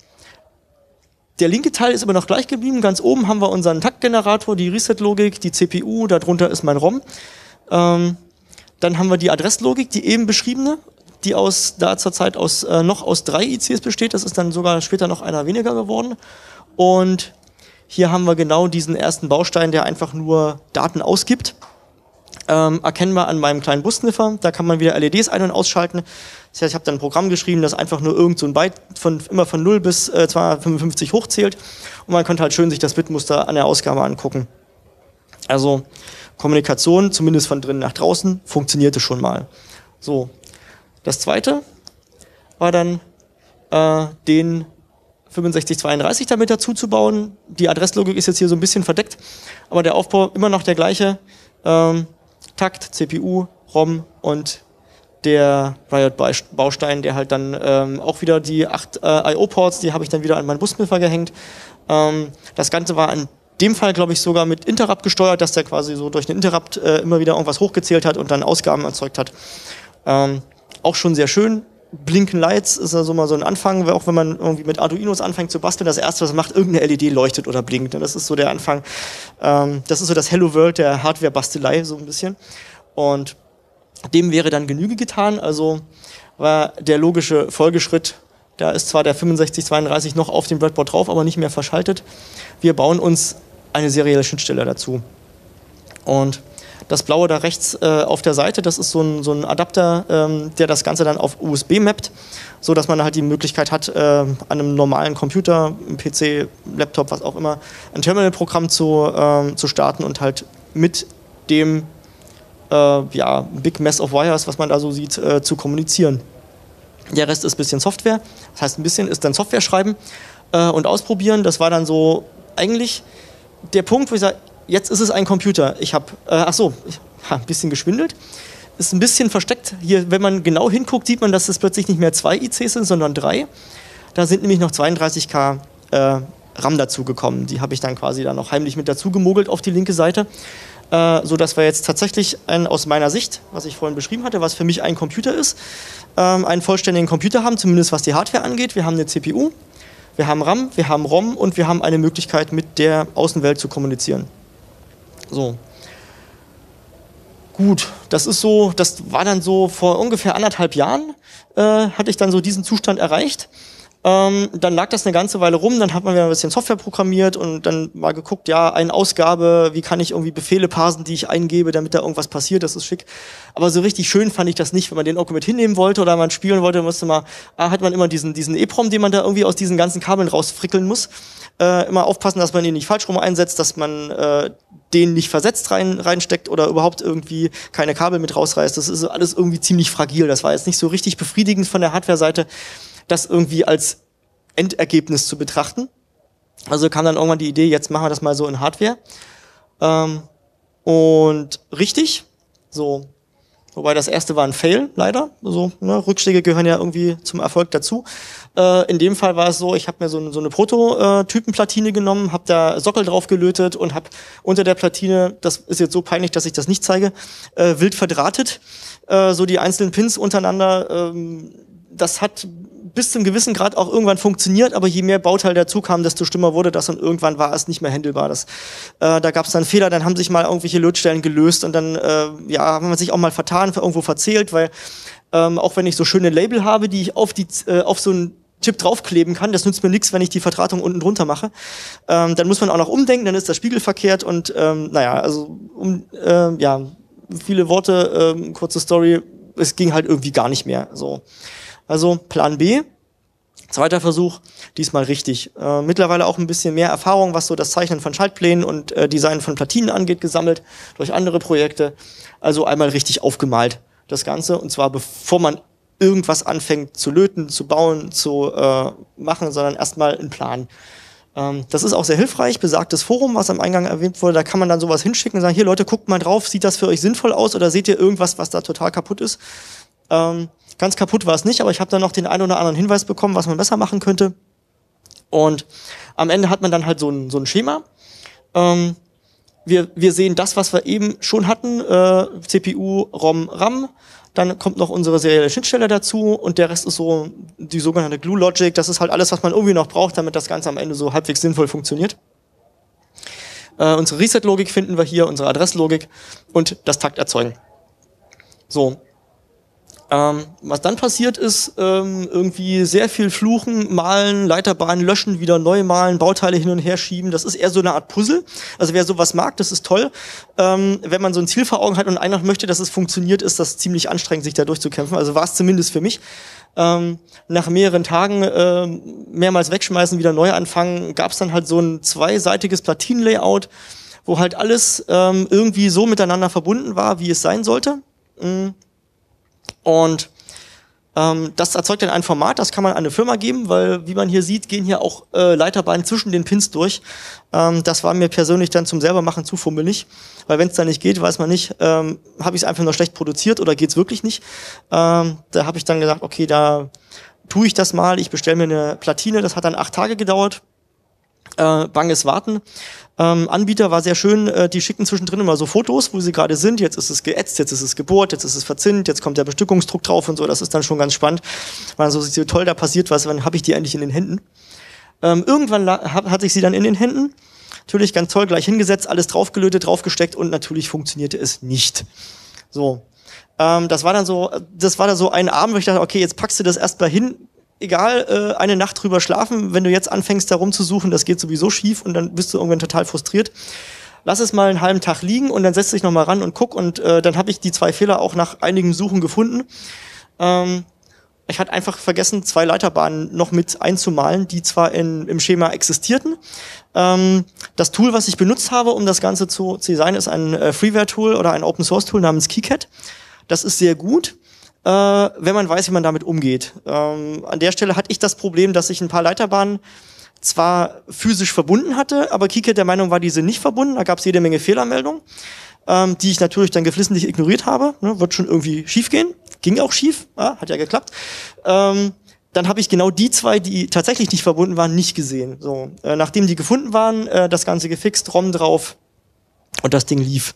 der linke Teil ist aber noch gleich geblieben. Ganz oben haben wir unseren Taktgenerator, die Reset-Logik, die C P U, darunter ist mein ROM. Ähm, dann haben wir die Adresslogik, die eben beschriebene, die aus da zurzeit aus äh, noch aus drei I Cs besteht. Das ist dann sogar später noch einer weniger geworden. Und hier haben wir genau diesen ersten Baustein, der einfach nur Daten ausgibt. Ähm, erkennbar an meinem kleinen Bussniffer. Da kann man wieder L E Ds ein- und ausschalten. Das heißt, ich habe dann ein Programm geschrieben, das einfach nur irgend so ein Byte von, immer von null bis äh, zweihundertfünfundfünfzig hochzählt. Und man könnte halt schön sich das Bitmuster an der Ausgabe angucken. Also Kommunikation, zumindest von drinnen nach draußen, funktionierte schon mal. So. Das zweite war dann äh, den fünfundsechzig zweiunddreißig damit dazu zu bauen. Die Adresslogik ist jetzt hier so ein bisschen verdeckt, aber der Aufbau immer noch der gleiche. Ähm, Takt, C P U, ROM und der Riot-Baustein, der halt dann ähm, auch wieder die acht äh, I O-Ports, die habe ich dann wieder an meinen Bussniffer gehängt. Ähm, das Ganze war in dem Fall, glaube ich, sogar mit Interrupt gesteuert, dass der quasi so durch einen Interrupt äh, immer wieder irgendwas hochgezählt hat und dann Ausgaben erzeugt hat. Ähm, auch schon sehr schön. Blinken Lights ist also mal so ein Anfang, auch wenn man irgendwie mit Arduinos anfängt zu basteln, das erste, was macht, irgendeine L E D leuchtet oder blinkt. Das ist so der Anfang. Ähm, das ist so das Hello World der Hardware-Bastelei, so ein bisschen. Und dem wäre dann Genüge getan, also war der logische Folgeschritt, da ist zwar der fünfundsechzig zweiunddreißig noch auf dem Breadboard drauf, aber nicht mehr verschaltet. Wir bauen uns eine serielle Schnittstelle dazu. Und das blaue da rechts äh, auf der Seite, das ist so ein, so ein Adapter, ähm, der das Ganze dann auf U S B mappt, so dass man halt die Möglichkeit hat, äh, an einem normalen Computer, P C, Laptop, was auch immer, ein Terminal-Programm zu, äh, zu starten und halt mit dem äh, ja, Big Mess of Wires, was man da so sieht, äh, zu kommunizieren. Der Rest ist ein bisschen Software, das heißt ein bisschen ist dann Software schreiben äh, und ausprobieren. Das war dann so eigentlich der Punkt, wo ich sage, jetzt ist es ein Computer. Ich habe, äh, ach so, ich habe ein bisschen geschwindelt. Ist ein bisschen versteckt. Hier, wenn man genau hinguckt, sieht man, dass es plötzlich nicht mehr zwei I Cs sind, sondern drei. Da sind nämlich noch zweiunddreißig K äh, RAM dazugekommen. Die habe ich dann quasi dann noch heimlich mit dazu gemogelt auf die linke Seite. Äh, so dass wir jetzt tatsächlich ein, aus meiner Sicht, was ich vorhin beschrieben hatte, was für mich ein Computer ist, ähm, einen vollständigen Computer haben, zumindest was die Hardware angeht. Wir haben eine C P U, wir haben RAM, wir haben ROM und wir haben eine Möglichkeit, mit der Außenwelt zu kommunizieren. So. Gut, das ist so, das war dann so vor ungefähr anderthalb Jahren, äh, hatte ich dann so diesen Zustand erreicht. Ähm, dann lag das eine ganze Weile rum, dann hat man wieder ein bisschen Software programmiert und dann mal geguckt, ja, eine Ausgabe, wie kann ich irgendwie Befehle parsen, die ich eingebe, damit da irgendwas passiert, das ist schick. Aber so richtig schön fand ich das nicht, wenn man den Akku mit hinnehmen wollte oder man spielen wollte, musste man, ah, hat man immer diesen, diesen EEPROM, den man da irgendwie aus diesen ganzen Kabeln rausfrickeln muss. Äh, immer aufpassen, dass man ihn nicht falsch rum einsetzt, dass man äh, den nicht versetzt rein, reinsteckt oder überhaupt irgendwie keine Kabel mit rausreißt. Das ist alles irgendwie ziemlich fragil. Das war jetzt nicht so richtig befriedigend von der Hardware-Seite, das irgendwie als Endergebnis zu betrachten. Also kam dann irgendwann die Idee, jetzt machen wir das mal so in Hardware. Ähm, und richtig, so, wobei das erste war ein Fail, leider. Also, ne, Rückschläge gehören ja irgendwie zum Erfolg dazu. Äh, in dem Fall war es so, ich habe mir so, so eine Prototypenplatine genommen, habe da Sockel drauf gelötet und habe unter der Platine, das ist jetzt so peinlich, dass ich das nicht zeige, äh, wild verdrahtet, äh, so die einzelnen Pins untereinander. Ähm, das hat bis zum gewissen Grad auch irgendwann funktioniert, aber je mehr Bauteil dazu kam, desto schlimmer wurde das und irgendwann war es nicht mehr handelbar. Das, äh, da gab es dann Fehler, dann haben sich mal irgendwelche Lötstellen gelöst und dann äh, ja, haben wir sich auch mal vertan, irgendwo verzählt, weil ähm, auch wenn ich so schöne Label habe, die ich auf, die, äh, auf so einen Chip draufkleben kann, das nützt mir nichts, wenn ich die Verdrahtung unten drunter mache. Ähm, dann muss man auch noch umdenken, dann ist der Spiegel verkehrt und ähm, naja, also um, äh, ja, viele Worte, äh, kurze Story, es ging halt irgendwie gar nicht mehr. So. Also Plan B, zweiter Versuch, diesmal richtig. Äh, mittlerweile auch ein bisschen mehr Erfahrung, was so das Zeichnen von Schaltplänen und äh, Design von Platinen angeht, gesammelt durch andere Projekte. Also einmal richtig aufgemalt, das Ganze. Und zwar bevor man irgendwas anfängt zu löten, zu bauen, zu äh, machen, sondern erstmal einen Plan. Ähm, das ist auch sehr hilfreich, besagtes Forum, was am Eingang erwähnt wurde, da kann man dann sowas hinschicken und sagen, hier Leute, guckt mal drauf, sieht das für euch sinnvoll aus oder seht ihr irgendwas, was da total kaputt ist? Ähm, Ganz kaputt war es nicht, aber ich habe dann noch den einen oder anderen Hinweis bekommen, was man besser machen könnte. Und am Ende hat man dann halt so ein, so ein Schema. Ähm, wir, wir sehen das, was wir eben schon hatten, äh, C P U, ROM, RAM. Dann kommt noch unsere serielle Schnittstelle dazu und der Rest ist so die sogenannte Glue Logic. Das ist halt alles, was man irgendwie noch braucht, damit das Ganze am Ende so halbwegs sinnvoll funktioniert. Äh, unsere Reset-Logik finden wir hier, unsere Adresslogik und das Takt erzeugen. So. Ähm, was dann passiert ist, ähm, irgendwie sehr viel fluchen, malen, Leiterbahnen löschen, wieder neu malen, Bauteile hin und her schieben. Das ist eher so eine Art Puzzle. Also wer sowas mag, das ist toll. Ähm, wenn man so ein Ziel vor Augen hat und einer möchte, dass es funktioniert, ist das ziemlich anstrengend, sich da durchzukämpfen. Also war es zumindest für mich. Ähm, nach mehreren Tagen äh, mehrmals wegschmeißen, wieder neu anfangen, gab es dann halt so ein zweiseitiges Platinenlayout, wo halt alles ähm, irgendwie so miteinander verbunden war, wie es sein sollte. Mhm. Und ähm, das erzeugt dann ein Format, das kann man an eine Firma geben, weil, wie man hier sieht, gehen hier auch äh, Leiterbahnen zwischen den Pins durch. Ähm, das war mir persönlich dann zum selbermachen zu fummelig, weil wenn es da nicht geht, weiß man nicht, ähm, habe ich es einfach nur schlecht produziert oder geht's wirklich nicht. Ähm, da habe ich dann gesagt, okay, da tue ich das mal, ich bestelle mir eine Platine, das hat dann acht Tage gedauert. Äh, banges Warten. Ähm, Anbieter war sehr schön, äh, die schicken zwischendrin immer so Fotos, wo sie gerade sind. Jetzt ist es geätzt, jetzt ist es gebohrt, jetzt ist es verzinnt, jetzt kommt der Bestückungsdruck drauf und so. Das ist dann schon ganz spannend. Weil so sieht toll, da passiert was, wann habe ich die eigentlich in den Händen? Ähm, irgendwann hab, hatte ich sie dann in den Händen. Natürlich ganz toll, gleich hingesetzt, alles draufgelötet, draufgesteckt und natürlich funktionierte es nicht. So. Ähm, das war dann so, das war dann so ein Abend, wo ich dachte, okay, jetzt packst du das erst mal hin. Egal, äh, eine Nacht drüber schlafen, wenn du jetzt anfängst da rumzusuchen, das geht sowieso schief und dann bist du irgendwann total frustriert. Lass es mal einen halben Tag liegen und dann setz dich nochmal ran und guck und äh, dann habe ich die zwei Fehler auch nach einigem Suchen gefunden. Ähm, ich hatte einfach vergessen, zwei Leiterbahnen noch mit einzumalen, die zwar in, im Schema existierten. Ähm, das Tool, was ich benutzt habe, um das Ganze zu, zu designen, ist ein äh, Freeware-Tool oder ein Open-Source-Tool namens KiCad. Das ist sehr gut. Äh, wenn man weiß, wie man damit umgeht. Ähm, an der Stelle hatte ich das Problem, dass ich ein paar Leiterbahnen zwar physisch verbunden hatte, aber KiCad der Meinung war, die sind nicht verbunden. Da gab es jede Menge Fehlermeldungen, ähm, die ich natürlich dann geflissentlich ignoriert habe. Ne, wird schon irgendwie schief gehen. Ging auch schief, ja, hat ja geklappt. Ähm, dann habe ich genau die zwei, die tatsächlich nicht verbunden waren, nicht gesehen. So, äh, nachdem die gefunden waren, äh, das Ganze gefixt, ROM drauf und das Ding lief.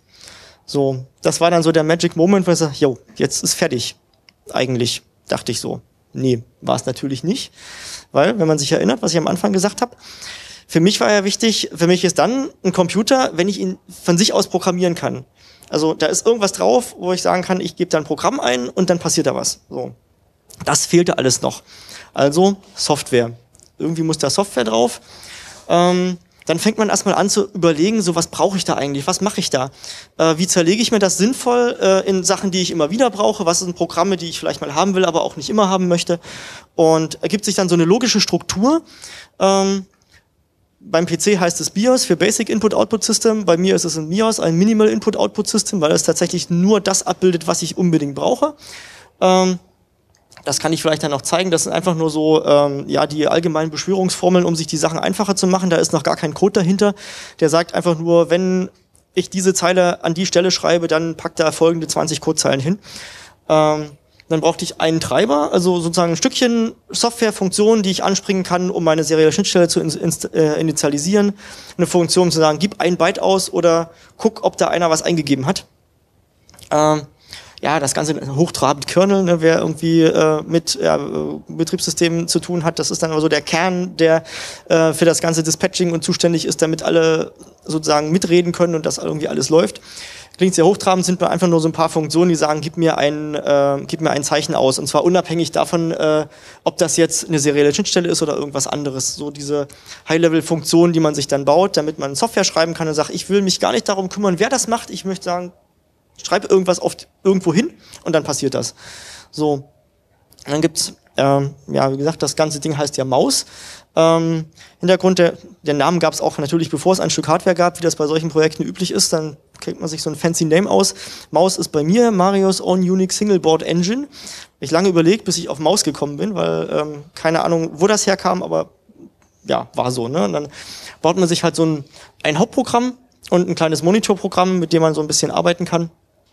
So, das war dann so der Magic Moment, wo ich sage, jo, jetzt ist fertig. Eigentlich, dachte ich so. Nee, war es natürlich nicht. Weil, wenn man sich erinnert, was ich am Anfang gesagt habe, für mich war ja wichtig, für mich ist dann ein Computer, wenn ich ihn von sich aus programmieren kann. Also da ist irgendwas drauf, wo ich sagen kann, ich gebe da ein Programm ein und dann passiert da was. So, das fehlte alles noch. Also Software. Irgendwie muss da Software drauf. Ähm, Dann fängt man erstmal an zu überlegen, so was brauche ich da eigentlich, was mache ich da? Äh, wie zerlege ich mir das sinnvoll äh, in Sachen, die ich immer wieder brauche? Was sind Programme, die ich vielleicht mal haben will, aber auch nicht immer haben möchte? Und ergibt sich dann so eine logische Struktur. Ähm, beim P C heißt es BIOS für Basic Input-Output System. Bei mir ist es ein MIOS, ein Minimal Input-Output System, weil es tatsächlich nur das abbildet, was ich unbedingt brauche. Ähm, Das kann ich vielleicht dann noch zeigen. Das sind einfach nur so ähm, ja die allgemeinen Beschwörungsformeln, um sich die Sachen einfacher zu machen. Da ist noch gar kein Code dahinter. Der sagt einfach nur, wenn ich diese Zeile an die Stelle schreibe, dann packt er folgende zwanzig Codezeilen hin. Ähm, dann brauchte ich einen Treiber, also sozusagen ein Stückchen Softwarefunktion, die ich anspringen kann, um meine serielle Schnittstelle zu in, in, äh, initialisieren. Eine Funktion, um zu sagen, gib ein Byte aus oder guck, ob da einer was eingegeben hat. Ähm, Ja, das Ganze hochtrabend Kernel, ne, wer irgendwie äh, mit ja, Betriebssystemen zu tun hat, das ist dann aber so der Kern, der äh, für das ganze Dispatching und zuständig ist, damit alle sozusagen mitreden können und das irgendwie alles läuft. Klingt sehr hochtrabend, sind mir einfach nur so ein paar Funktionen, die sagen, gib mir ein, äh, gib mir ein Zeichen aus. Und zwar unabhängig davon, äh, ob das jetzt eine serielle Schnittstelle ist oder irgendwas anderes. So diese High-Level-Funktionen, die man sich dann baut, damit man Software schreiben kann und sagt, ich will mich gar nicht darum kümmern, wer das macht. Ich möchte sagen, schreib irgendwas auf irgendwo hin und dann passiert das. So, und dann gibt's ähm, ja, wie gesagt, das ganze Ding heißt ja Maus. Ähm, Hintergrund, der, der Namen gab es auch natürlich, bevor es ein Stück Hardware gab, wie das bei solchen Projekten üblich ist. Dann kriegt man sich so ein fancy Name aus. Maus ist bei mir Marios Own Unique Single Board Engine. Ich lange überlegt, bis ich auf Maus gekommen bin, weil ähm, keine Ahnung, wo das herkam, aber ja, war so. Ne? Und dann baut man sich halt so ein, ein Hauptprogramm und ein kleines Monitorprogramm, mit dem man so ein bisschen arbeiten kann.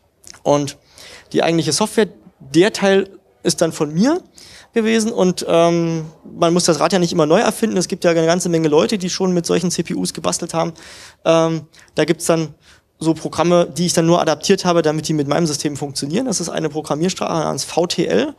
Und die eigentliche Software, der Teil ist dann von mir gewesen und ähm, man muss das Rad ja nicht immer neu erfinden. Es gibt ja eine ganze Menge Leute, die schon mit solchen C P Us gebastelt haben. Ähm, da gibt's dann so Programme, die ich dann nur adaptiert habe, damit die mit meinem System funktionieren. Das ist eine Programmiersprache namens V T L.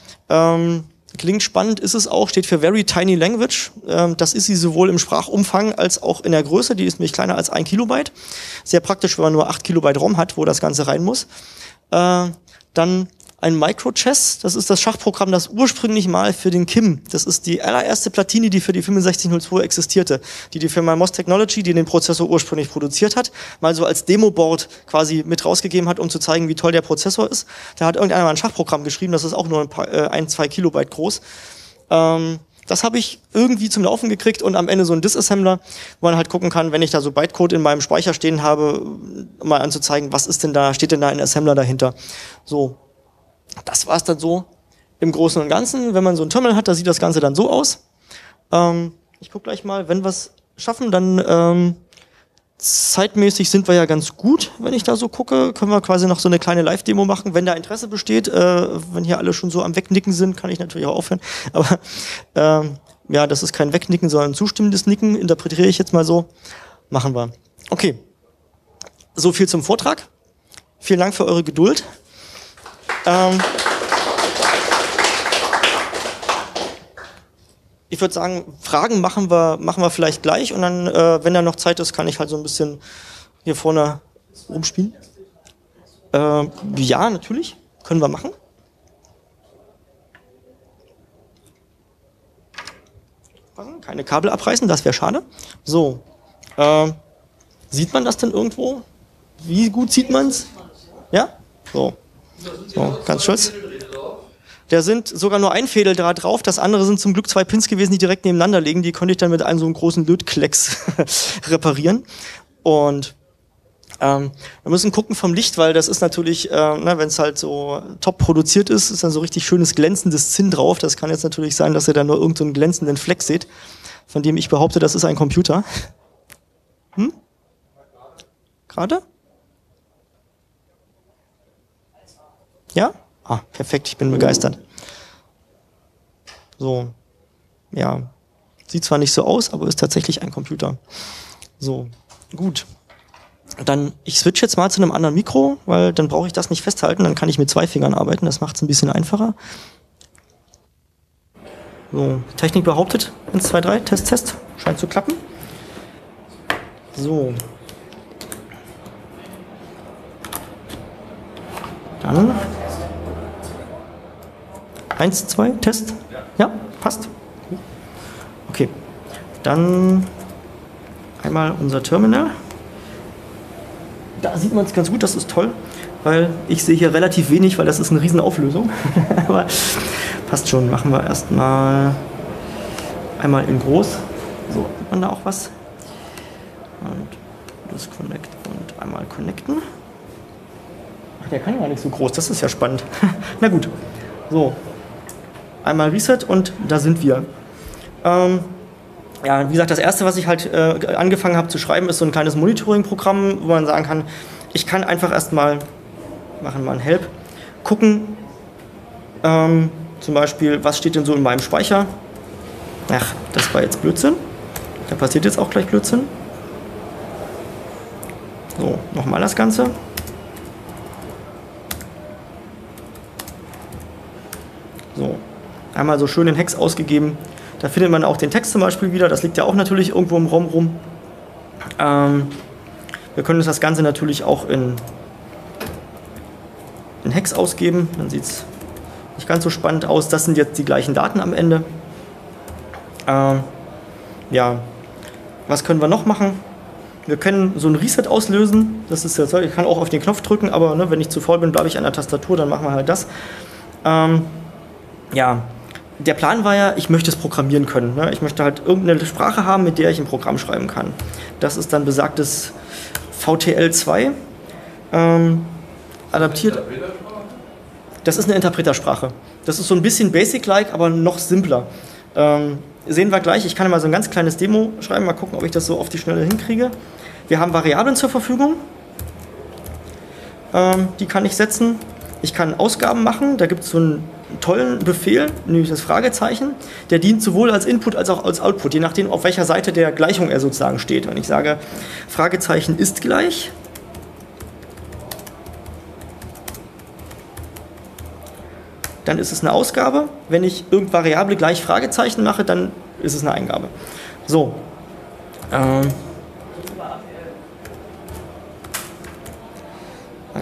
Ähm, klingt spannend, ist es auch, steht für Very Tiny Language. Ähm, das ist sie sowohl im Sprachumfang als auch in der Größe. Die ist nämlich kleiner als ein Kilobyte. Sehr praktisch, wenn man nur acht Kilobyte ROM hat, wo das Ganze rein muss. Äh, Dann ein Microchess, das ist das Schachprogramm, das ursprünglich mal für den Kim, das ist die allererste Platine, die für die fünfundsechzig null zwei existierte, die die Firma MOS Technology, die den Prozessor ursprünglich produziert hat, mal so als Demo-Board quasi mit rausgegeben hat, um zu zeigen, wie toll der Prozessor ist. Da hat irgendeiner mal ein Schachprogramm geschrieben, das ist auch nur ein, paar, äh, ein zwei Kilobyte groß. Ähm, das habe ich irgendwie zum Laufen gekriegt und am Ende so ein Disassembler, wo man halt gucken kann, wenn ich da so Bytecode in meinem Speicher stehen habe, mal anzuzeigen, was ist denn da, steht denn da ein Assembler dahinter. So. Das war es dann so im Großen und Ganzen. Wenn man so ein Terminal hat, da sieht das Ganze dann so aus. Ähm, ich gucke gleich mal, wenn wir es schaffen, dann ähm, zeitmäßig sind wir ja ganz gut, wenn ich da so gucke. Können wir quasi noch so eine kleine Live-Demo machen, wenn da Interesse besteht. Äh, wenn hier alle schon so am Wegnicken sind, kann ich natürlich auch aufhören. Aber ähm, ja, das ist kein Wegnicken, sondern ein zustimmendes Nicken. Interpretiere ich jetzt mal so. Machen wir. Okay. So viel zum Vortrag. Vielen Dank für eure Geduld. Ähm, ich würde sagen, Fragen machen wir, machen wir vielleicht gleich und dann, äh, wenn da noch Zeit ist, kann ich halt so ein bisschen hier vorne rumspielen. Äh, ja, natürlich, können wir machen. Keine Kabel abreißen, das wäre schade. So, äh, sieht man das denn irgendwo? Wie gut sieht man es? Ja? So. So, ganz stolz. Da sind sogar nur ein Fädeldraht drauf, das andere sind zum Glück zwei Pins gewesen, die direkt nebeneinander liegen. Die konnte ich dann mit einem so einem großen Lötklecks reparieren. Und ähm, wir müssen gucken vom Licht, weil das ist natürlich, äh, ne, wenn es halt so top produziert ist, ist dann so richtig schönes glänzendes Zinn drauf. Das kann jetzt natürlich sein, dass ihr da nur irgendeinen so glänzenden Fleck seht, von dem ich behaupte, das ist ein Computer. Hm? Gerade? Ja? Ah, perfekt, ich bin begeistert. So, ja, sieht zwar nicht so aus, aber ist tatsächlich ein Computer. So, gut. Dann, ich switch jetzt mal zu einem anderen Mikro, weil dann brauche ich das nicht festhalten, dann kann ich mit zwei Fingern arbeiten, das macht es ein bisschen einfacher. So, Technik behauptet, eins, zwei, drei, Test, Test, scheint zu klappen. So. Dann eins, zwei, Test. Ja, passt. Okay. Dann einmal unser Terminal. Da sieht man es ganz gut, das ist toll, weil ich sehe hier relativ wenig, weil das ist eine riesen Auflösung. Aber passt schon. Machen wir erstmal einmal in groß. So, sieht man da auch was? Und Disconnect und einmal connecten. Ach, der kann ja gar nicht so groß, das ist ja spannend. Na gut. So. Einmal Reset und da sind wir. Ähm, ja, wie gesagt, das erste, was ich halt äh, angefangen habe zu schreiben, ist so ein kleines Monitoring-Programm, wo man sagen kann, ich kann einfach erstmal, machen wir ein Help, gucken, ähm, zum Beispiel, was steht denn so in meinem Speicher. Ach, das war jetzt Blödsinn. Da passiert jetzt auch gleich Blödsinn. So, nochmal das Ganze. So, einmal so schön den Hex ausgegeben. Da findet man auch den Text zum Beispiel wieder. Das liegt ja auch natürlich irgendwo im Raum rum. Ähm, wir können uns das Ganze natürlich auch in, in Hex ausgeben. Dann sieht es nicht ganz so spannend aus. Das sind jetzt die gleichen Daten am Ende. Ähm, ja, was können wir noch machen? Wir können so ein Reset auslösen. Das ist jetzt, ich kann auch auf den Knopf drücken, aber ne, wenn ich zu faul bin, bleibe ich an der Tastatur, dann machen wir halt das. Ähm, ja, der Plan war ja, ich möchte es programmieren können. Ne? Ich möchte halt irgendeine Sprache haben, mit der ich ein Programm schreiben kann. Das ist dann besagtes V T L zwei. Ähm, adaptiert. Das ist eine Interpretersprache. Das ist so ein bisschen Basic-like, aber noch simpler. Ähm, sehen wir gleich. Ich kann mal so ein ganz kleines Demo schreiben. Mal gucken, ob ich das so auf die Schnelle hinkriege. Wir haben Variablen zur Verfügung. Ähm, die kann ich setzen. Ich kann Ausgaben machen. Da gibt es so einen tollen Befehl, nämlich das Fragezeichen. Der dient sowohl als Input als auch als Output, je nachdem, auf welcher Seite der Gleichung er sozusagen steht. Wenn ich sage, Fragezeichen ist gleich, dann ist es eine Ausgabe. Wenn ich irgendeine Variable gleich Fragezeichen mache, dann ist es eine Eingabe. So. Ähm.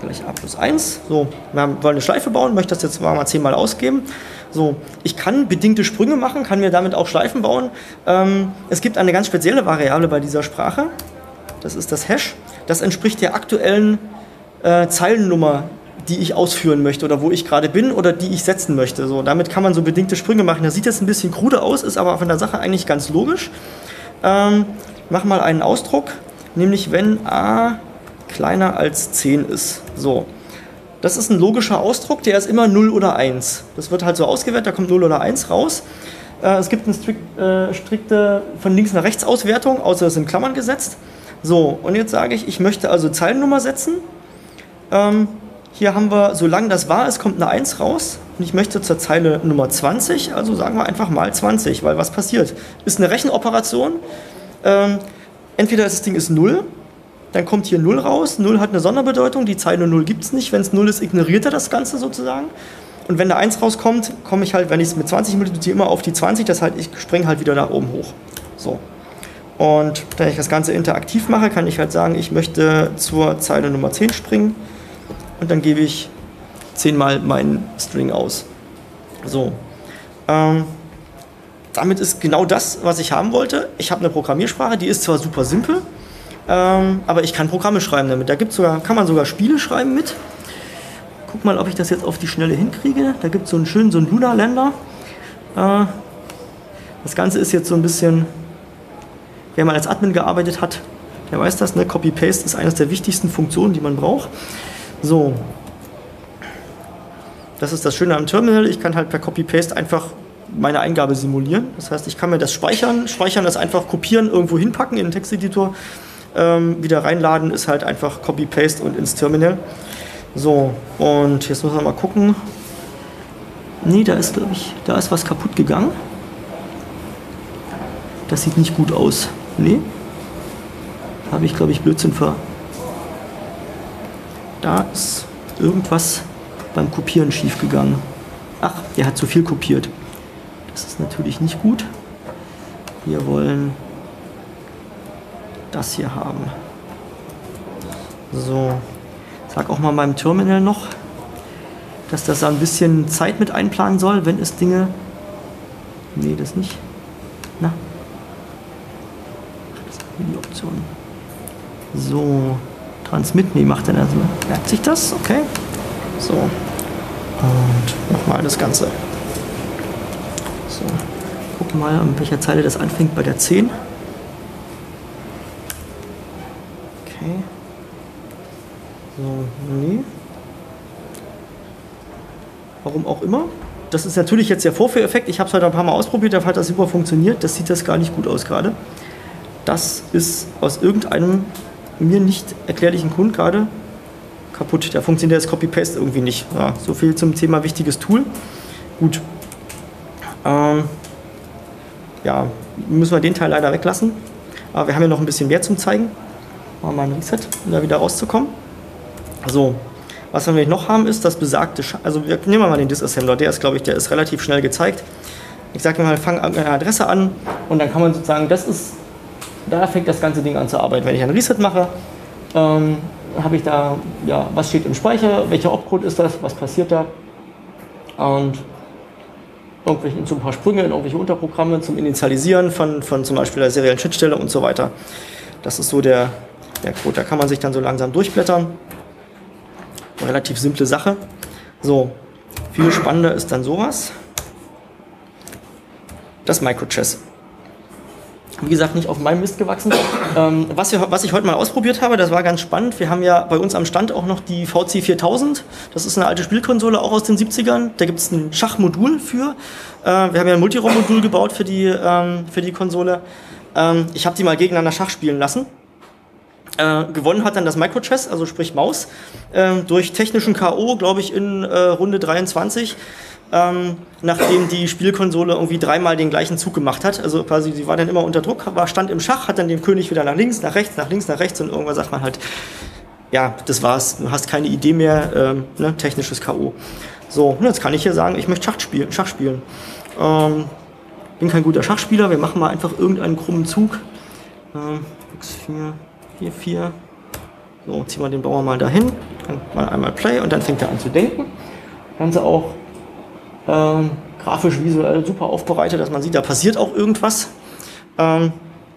gleich a plus eins. So, wir wollen eine Schleife bauen, möchte das jetzt mal zehn Mal ausgeben. So, ich kann bedingte Sprünge machen, kann mir damit auch Schleifen bauen. Ähm, es gibt eine ganz spezielle Variable bei dieser Sprache. Das ist das Hash. Das entspricht der aktuellen äh, Zeilennummer, die ich ausführen möchte oder wo ich gerade bin oder die ich setzen möchte. So, damit kann man so bedingte Sprünge machen. Das sieht jetzt ein bisschen krude aus, ist aber von der Sache eigentlich ganz logisch. Ähm, ich mache mal einen Ausdruck, nämlich wenn a kleiner als zehn ist. So. Das ist ein logischer Ausdruck, der ist immer null oder eins. Das wird halt so ausgewertet, da kommt null oder eins raus. Äh, es gibt eine strikt, äh, strikte von links nach rechts Auswertung, außer es sind Klammern gesetzt. So, und jetzt sage ich, ich möchte also Zeilennummer setzen. Ähm, hier haben wir, solange das wahr ist, kommt eine eins raus. Und ich möchte zur Zeile Nummer zwanzig, also sagen wir einfach mal zwanzig, weil was passiert? Ist eine Rechenoperation. Ähm, entweder das Ding ist null, dann kommt hier null raus. null hat eine Sonderbedeutung, die Zeile null gibt es nicht. Wenn es null ist, ignoriert er das Ganze sozusagen. Und wenn da eins rauskommt, komme ich halt, wenn ich es mit zwanzig multipliziere, immer auf die zwanzig. Das heißt, ich springe halt wieder da oben hoch. So. Und wenn ich das Ganze interaktiv mache, kann ich halt sagen, ich möchte zur Zeile Nummer zehn springen. Und dann gebe ich zehnmal meinen String aus. So. Ähm, damit ist genau das, was ich haben wollte. Ich habe eine Programmiersprache, die ist zwar super simpel, ähm, aber ich kann Programme schreiben damit. Da gibt's sogar, kann man sogar Spiele schreiben mit. Guck mal, ob ich das jetzt auf die Schnelle hinkriege. Da gibt es so einen schönen, so einen Luna-Länder. Äh, das Ganze ist jetzt so ein bisschen, wer mal als Admin gearbeitet hat, der weiß das, ne? Copy-Paste ist eines der wichtigsten Funktionen, die man braucht. So. Das ist das Schöne am Terminal. Ich kann halt per Copy-Paste einfach meine Eingabe simulieren. Das heißt, ich kann mir das speichern. Speichern ist einfach kopieren, irgendwo hinpacken in den Texteditor. Ähm, wieder reinladen ist halt einfach Copy-Paste und ins Terminal. So, und jetzt muss man mal gucken. Nee, da ist, glaube ich, da ist was kaputt gegangen. Das sieht nicht gut aus. Nee. Da habe ich, glaube ich, Blödsinn ver... Da ist irgendwas beim Kopieren schief gegangen. Ach, der hat zu viel kopiert. Das ist natürlich nicht gut. Wir wollen das hier haben. So. Sag auch mal meinem Terminal noch, dass das ein bisschen Zeit mit einplanen soll, wenn es Dinge... Nee, das nicht. Na. Das ist die Option. So. Transmit, nee, macht er also. Merkt sich das? Okay. So. Und nochmal das Ganze. So. Gucken mal, an welcher Zeile das anfängt bei der zehn. Okay. So, nee. Warum auch immer. Das ist natürlich jetzt der Vorführeffekt. Ich habe es heute ein paar Mal ausprobiert, da hat das super funktioniert. Das sieht das gar nicht gut aus gerade. Das ist aus irgendeinem mir nicht erklärlichen Grund gerade kaputt. Da funktioniert das Copy-Paste irgendwie nicht. Ja, so viel zum Thema wichtiges Tool. Gut. Ähm, ja, müssen wir den Teil leider weglassen. Aber wir haben ja noch ein bisschen mehr zum Zeigen. Machen wir mal ein Reset, um da wieder rauszukommen. So, was wir nämlich noch haben, ist das besagte, Sch also wir nehmen mal den Disassembler, der ist, glaube ich, der ist relativ schnell gezeigt. Ich sage mal, fang an einer Adresse an und dann kann man sozusagen, das ist, da fängt das ganze Ding an zu arbeiten. Wenn ich ein Reset mache, ähm, habe ich da, ja, was steht im Speicher, welcher Opcode ist das, was passiert da und irgendwelche, so ein paar Sprünge in irgendwelche Unterprogramme zum Initialisieren von, von zum Beispiel der seriellen Schnittstelle und so weiter. Das ist so der, der Code, da kann man sich dann so langsam durchblättern. Relativ simple Sache. So, viel spannender ist dann sowas. Das Microchess. Wie gesagt, nicht auf meinem Mist gewachsen. Ähm, was, wir, was ich heute mal ausprobiert habe, das war ganz spannend. Wir haben ja bei uns am Stand auch noch die V C viertausend. Das ist eine alte Spielkonsole, auch aus den siebzigern. Da gibt es ein Schachmodul für. Äh, wir haben ja ein Multiroom-Modul gebaut für die, ähm, für die Konsole. Ähm, ich habe die mal gegeneinander Schach spielen lassen. Äh, gewonnen hat dann das Microchess, also sprich Maus, äh, durch technischen K O, glaube ich, in äh, Runde dreiundzwanzig. Ähm, nachdem die Spielkonsole irgendwie dreimal den gleichen Zug gemacht hat. Also quasi, sie war dann immer unter Druck, war, stand im Schach, hat dann den König wieder nach links, nach rechts, nach links, nach rechts und irgendwann sagt man halt, ja, das war's, du hast keine Idee mehr, ähm, ne, technisches K O. So, und jetzt kann ich hier sagen, ich möchte Schach spielen. Schach spielen. Ähm, bin kein guter Schachspieler, wir machen mal einfach irgendeinen krummen Zug. Ähm, x vier, vier, vier. So, ziehen wir den Bauer mal dahin Dann mal einmal Play und dann fängt er an zu denken. Ganze auch ähm, grafisch, visuell super aufbereitet, dass man sieht, da passiert auch irgendwas. Ähm,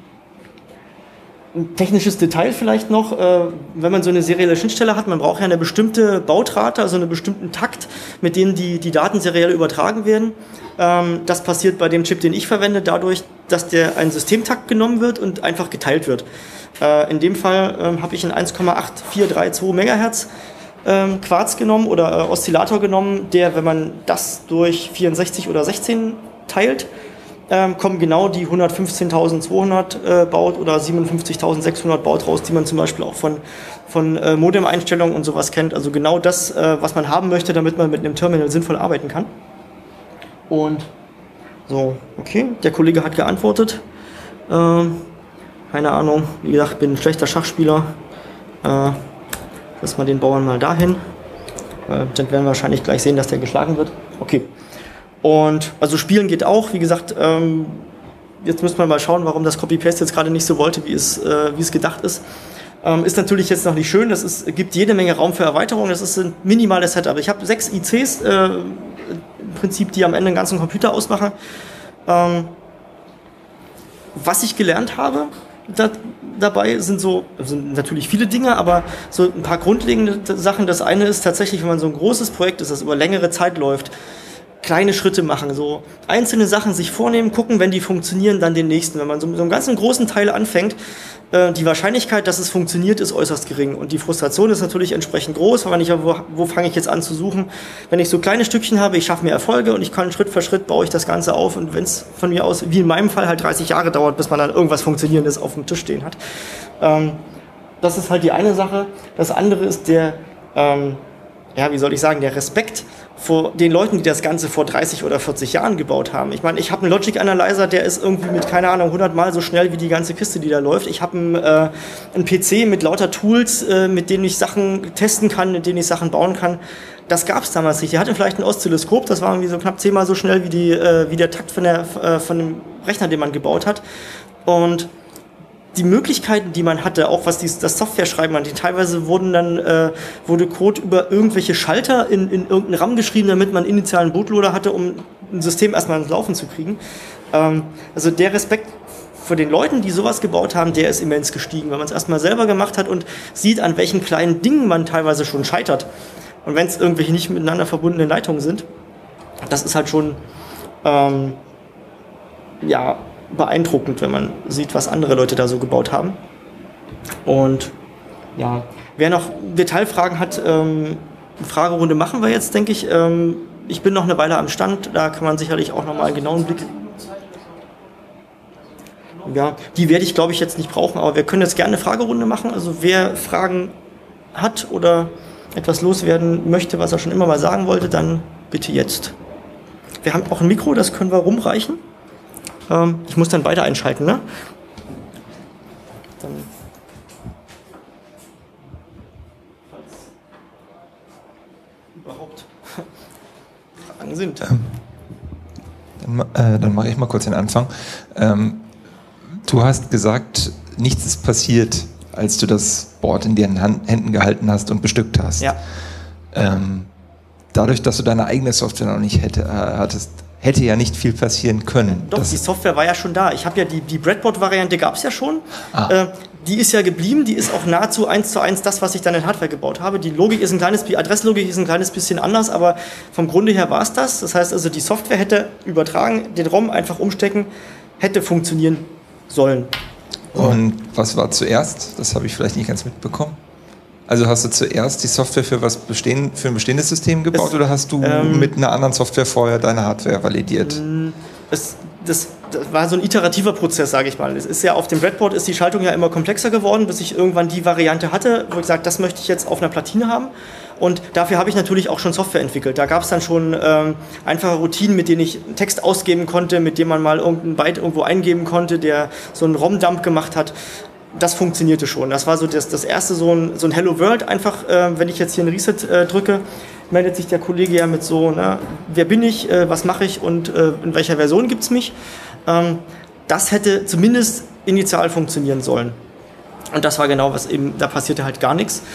Ein technisches Detail vielleicht noch, äh, wenn man so eine serielle Schnittstelle hat, man braucht ja eine bestimmte Bautrate, also einen bestimmten Takt, mit dem die, die Daten seriell übertragen werden. Ähm, das passiert bei dem Chip, den ich verwende, dadurch, dass der ein Systemtakt genommen wird und einfach geteilt wird. Äh, in dem Fall ähm, habe ich einen eins Komma acht vier drei zwei Megahertz ähm, Quarz genommen oder äh, Oszillator genommen, der, wenn man das durch vierundsechzig oder sechzehn teilt, Ähm, kommen genau die hundertfünfzehntausendzweihundert äh, Baut oder siebenundfünfzigtausendsechshundert Baut raus, die man zum Beispiel auch von, von äh, Modem-Einstellungen und sowas kennt. Also genau das, äh, was man haben möchte, damit man mit einem Terminal sinnvoll arbeiten kann. Und so, okay, der Kollege hat geantwortet. Ähm, keine Ahnung, wie gesagt, bin ein schlechter Schachspieler. Äh, lass mal den Bauern mal dahin. Äh, dann werden wir wahrscheinlich gleich sehen, dass der geschlagen wird. Okay. Und also spielen geht auch, wie gesagt, ähm, jetzt müssen wir mal schauen, warum das Copy-Paste jetzt gerade nicht so wollte, wie es, äh, wie es gedacht ist. Ähm, ist natürlich jetzt noch nicht schön, es ist, gibt jede Menge Raum für Erweiterung, das ist ein minimales Setup. Ich habe sechs I Cs, äh, im Prinzip, die am Ende den ganzen Computer ausmachen. Ähm, was ich gelernt habe da, dabei sind so, sind natürlich viele Dinge, aber so ein paar grundlegende Sachen. Das eine ist tatsächlich, wenn man so ein großes Projekt ist, das über längere Zeit läuft, kleine Schritte machen, so einzelne Sachen sich vornehmen, gucken, wenn die funktionieren, dann den nächsten. Wenn man so, so einen ganzen großen Teil anfängt, äh, die Wahrscheinlichkeit, dass es funktioniert, ist äußerst gering. Und die Frustration ist natürlich entsprechend groß, weil man nicht, wo, wo fange ich jetzt an zu suchen? Wenn ich so kleine Stückchen habe, ich schaffe mir Erfolge und ich kann Schritt für Schritt baue ich das Ganze auf. Und wenn es von mir aus, wie in meinem Fall, halt dreißig Jahre dauert, bis man dann irgendwas Funktionierendes auf dem Tisch stehen hat. Ähm, das ist halt die eine Sache. Das andere ist der, ähm, ja, wie soll ich sagen, der Respekt vor den Leuten, die das Ganze vor dreißig oder vierzig Jahren gebaut haben. Ich meine, ich habe einen Logic Analyzer, der ist irgendwie mit, keine Ahnung, hundert Mal so schnell wie die ganze Kiste, die da läuft. Ich habe einen, äh, einen P C mit lauter Tools, äh, mit denen ich Sachen testen kann, mit denen ich Sachen bauen kann. Das gab es damals nicht. Der hatte vielleicht ein Oszilloskop, das war irgendwie so knapp zehnmal so schnell wie, die, äh, wie der Takt von, der, äh, von dem Rechner, den man gebaut hat. Und die Möglichkeiten, die man hatte, auch was die, das Software-Schreiben angeht, teilweise wurden dann, äh, wurde Code über irgendwelche Schalter in, in irgendeinen RAM geschrieben, damit man einen initialen Bootloader hatte, um ein System erstmal ins Laufen zu kriegen. Ähm, also der Respekt vor den Leuten, die sowas gebaut haben, der ist immens gestiegen, weil man es erstmal selber gemacht hat und sieht, an welchen kleinen Dingen man teilweise schon scheitert. Und wenn es irgendwelche nicht miteinander verbundenen Leitungen sind, das ist halt schon, ähm, ja, beeindruckend, wenn man sieht, was andere Leute da so gebaut haben. Und ja, wer noch Detailfragen hat, ähm, Fragerunde machen wir jetzt, denke ich. Ähm, ich bin noch eine Weile am Stand, da kann man sicherlich auch nochmal einen genauen Blick. Ja, die werde ich, glaube ich, jetzt nicht brauchen, aber wir können jetzt gerne eine Fragerunde machen. Also wer Fragen hat oder etwas loswerden möchte, was er schon immer mal sagen wollte, dann bitte jetzt. Wir haben auch ein Mikro, das können wir rumreichen. Ich muss dann weiter einschalten, ne? Dann falls überhaupt Fragen sind. Ähm, dann äh, dann mache ich mal kurz den Anfang. Ähm, du hast gesagt, nichts ist passiert, als du das Board in den Händen gehalten hast und bestückt hast. Ja. Ähm, dadurch, dass du deine eigene Software noch nicht hätte, äh, hattest, hätte ja nicht viel passieren können. Doch, das die Software war ja schon da. Ich habe ja die, die Breadboard-Variante gab es ja schon. Ah. Äh, die ist ja geblieben, die ist auch nahezu eins zu eins das, was ich dann in Hardware gebaut habe. Die Logik ist ein kleines, die Adresslogik ist ein kleines bisschen anders, aber vom Grunde her war es das. Das heißt also, die Software hätte übertragen, den ROM einfach umstecken, hätte funktionieren sollen. Und was war zuerst? Das habe ich vielleicht nicht ganz mitbekommen. Also hast du zuerst die Software für was bestehen, für ein bestehendes System gebaut es, oder hast du ähm, mit einer anderen Software vorher deine Hardware validiert? Es, das, das war so ein iterativer Prozess, sage ich mal. Es ist ja auf dem Breadboard ist die Schaltung ja immer komplexer geworden, bis ich irgendwann die Variante hatte, wo ich sage, das möchte ich jetzt auf einer Platine haben. Und dafür habe ich natürlich auch schon Software entwickelt. Da gab es dann schon ähm, einfache Routinen, mit denen ich Text ausgeben konnte, mit dem man mal irgendeinen Byte irgendwo eingeben konnte, der so einen ROM-Dump gemacht hat. Das funktionierte schon. Das war so das, das erste, so ein, so ein Hello World. Einfach, äh, wenn ich jetzt hier ein Reset äh, drücke, meldet sich der Kollege ja mit so, na, wer bin ich, äh, was mache ich und äh, in welcher Version gibt es mich. Ähm, das hätte zumindest initial funktionieren sollen. Und das war genau, was eben, da passierte halt gar nichts.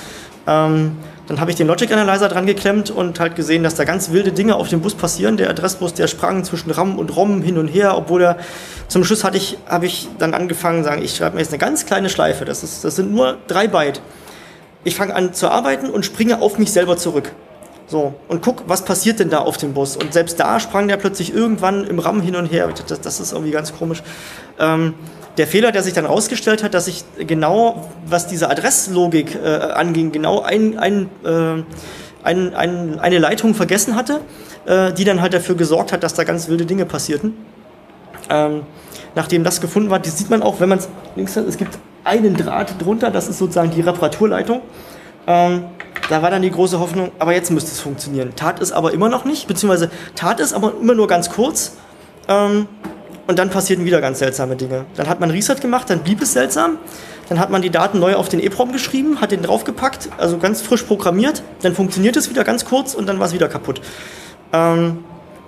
Ähm, dann habe ich den Logic Analyzer dran geklemmt und halt gesehen, dass da ganz wilde Dinge auf dem Bus passieren. Der Adressbus, der sprang zwischen RAM und ROM hin und her, obwohl er zum Schluss hatte ich, habe ich dann angefangen zu sagen, ich schreibe mir jetzt eine ganz kleine Schleife, das, ist, das sind nur drei Byte. Ich fange an zu arbeiten und springe auf mich selber zurück. So, und guck, was passiert denn da auf dem Bus? Und selbst da sprang der plötzlich irgendwann im RAM hin und her. Das, das ist irgendwie ganz komisch. Ähm, Der Fehler, der sich dann rausgestellt hat, dass ich genau, was diese Adresslogik äh, anging, genau ein, ein, äh, ein, ein, eine Leitung vergessen hatte, äh, die dann halt dafür gesorgt hat, dass da ganz wilde Dinge passierten. Ähm, nachdem das gefunden war, das sieht man auch, wenn man es links hat, es gibt einen Draht drunter, das ist sozusagen die Reparaturleitung. Ähm, da war dann die große Hoffnung, aber jetzt müsste es funktionieren. Tat es aber immer noch nicht, beziehungsweise tat es aber immer nur ganz kurz. Ähm, Und dann passierten wieder ganz seltsame Dinge. Dann hat man Reset gemacht, dann blieb es seltsam. Dann hat man die Daten neu auf den EEPROM geschrieben, hat den draufgepackt, also ganz frisch programmiert. Dann funktioniert es wieder ganz kurz und dann war es wieder kaputt. Ähm,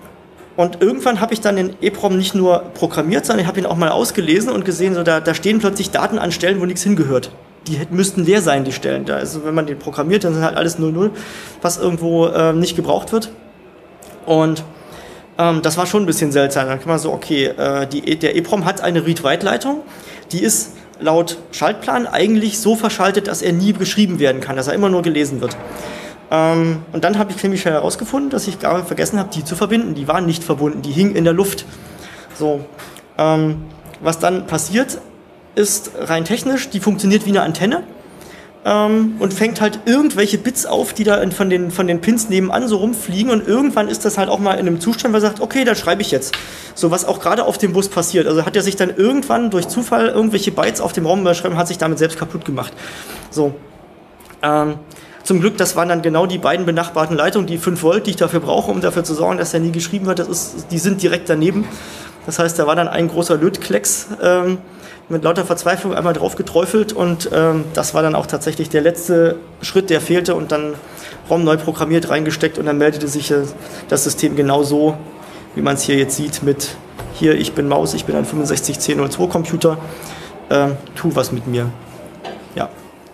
und irgendwann habe ich dann den EEPROM nicht nur programmiert, sondern ich habe ihn auch mal ausgelesen und gesehen, so da, da stehen plötzlich Daten an Stellen, wo nichts hingehört. Die müssten leer sein, die Stellen. Da also wenn man den programmiert, dann sind halt alles null null, was irgendwo äh, nicht gebraucht wird. Und Ähm, das war schon ein bisschen seltsam. Dann kann man so, okay, äh, die, der EEPROM hat eine Read-Write-Leitung, die ist laut Schaltplan eigentlich so verschaltet, dass er nie geschrieben werden kann, dass er immer nur gelesen wird. Ähm, und dann habe ich ziemlich schnell herausgefunden, dass ich gar vergessen habe, die zu verbinden. Die waren nicht verbunden, die hingen in der Luft. So, ähm, was dann passiert, ist rein technisch, die funktioniert wie eine Antenne. Und fängt halt irgendwelche Bits auf, die da von den, von den Pins nebenan so rumfliegen und irgendwann ist das halt auch mal in einem Zustand, wo er sagt, okay, da schreibe ich jetzt. So, was auch gerade auf dem Bus passiert. Also hat er sich dann irgendwann durch Zufall irgendwelche Bytes auf dem ROM überschrieben, hat sich damit selbst kaputt gemacht. So. Ähm, zum Glück, das waren dann genau die beiden benachbarten Leitungen, die fünf Volt, die ich dafür brauche, um dafür zu sorgen, dass er nie geschrieben wird. Das ist, die sind direkt daneben. Das heißt, da war dann ein großer Lötklecks, ähm, mit lauter Verzweiflung einmal drauf geträufelt und ähm, das war dann auch tatsächlich der letzte Schritt, der fehlte und dann ROM neu programmiert, reingesteckt und dann meldete sich äh, das System genau so, wie man es hier jetzt sieht mit hier, ich bin Maus, ich bin ein fünfundsechzig zehn null zwei Computer, äh, tu was mit mir. Ja.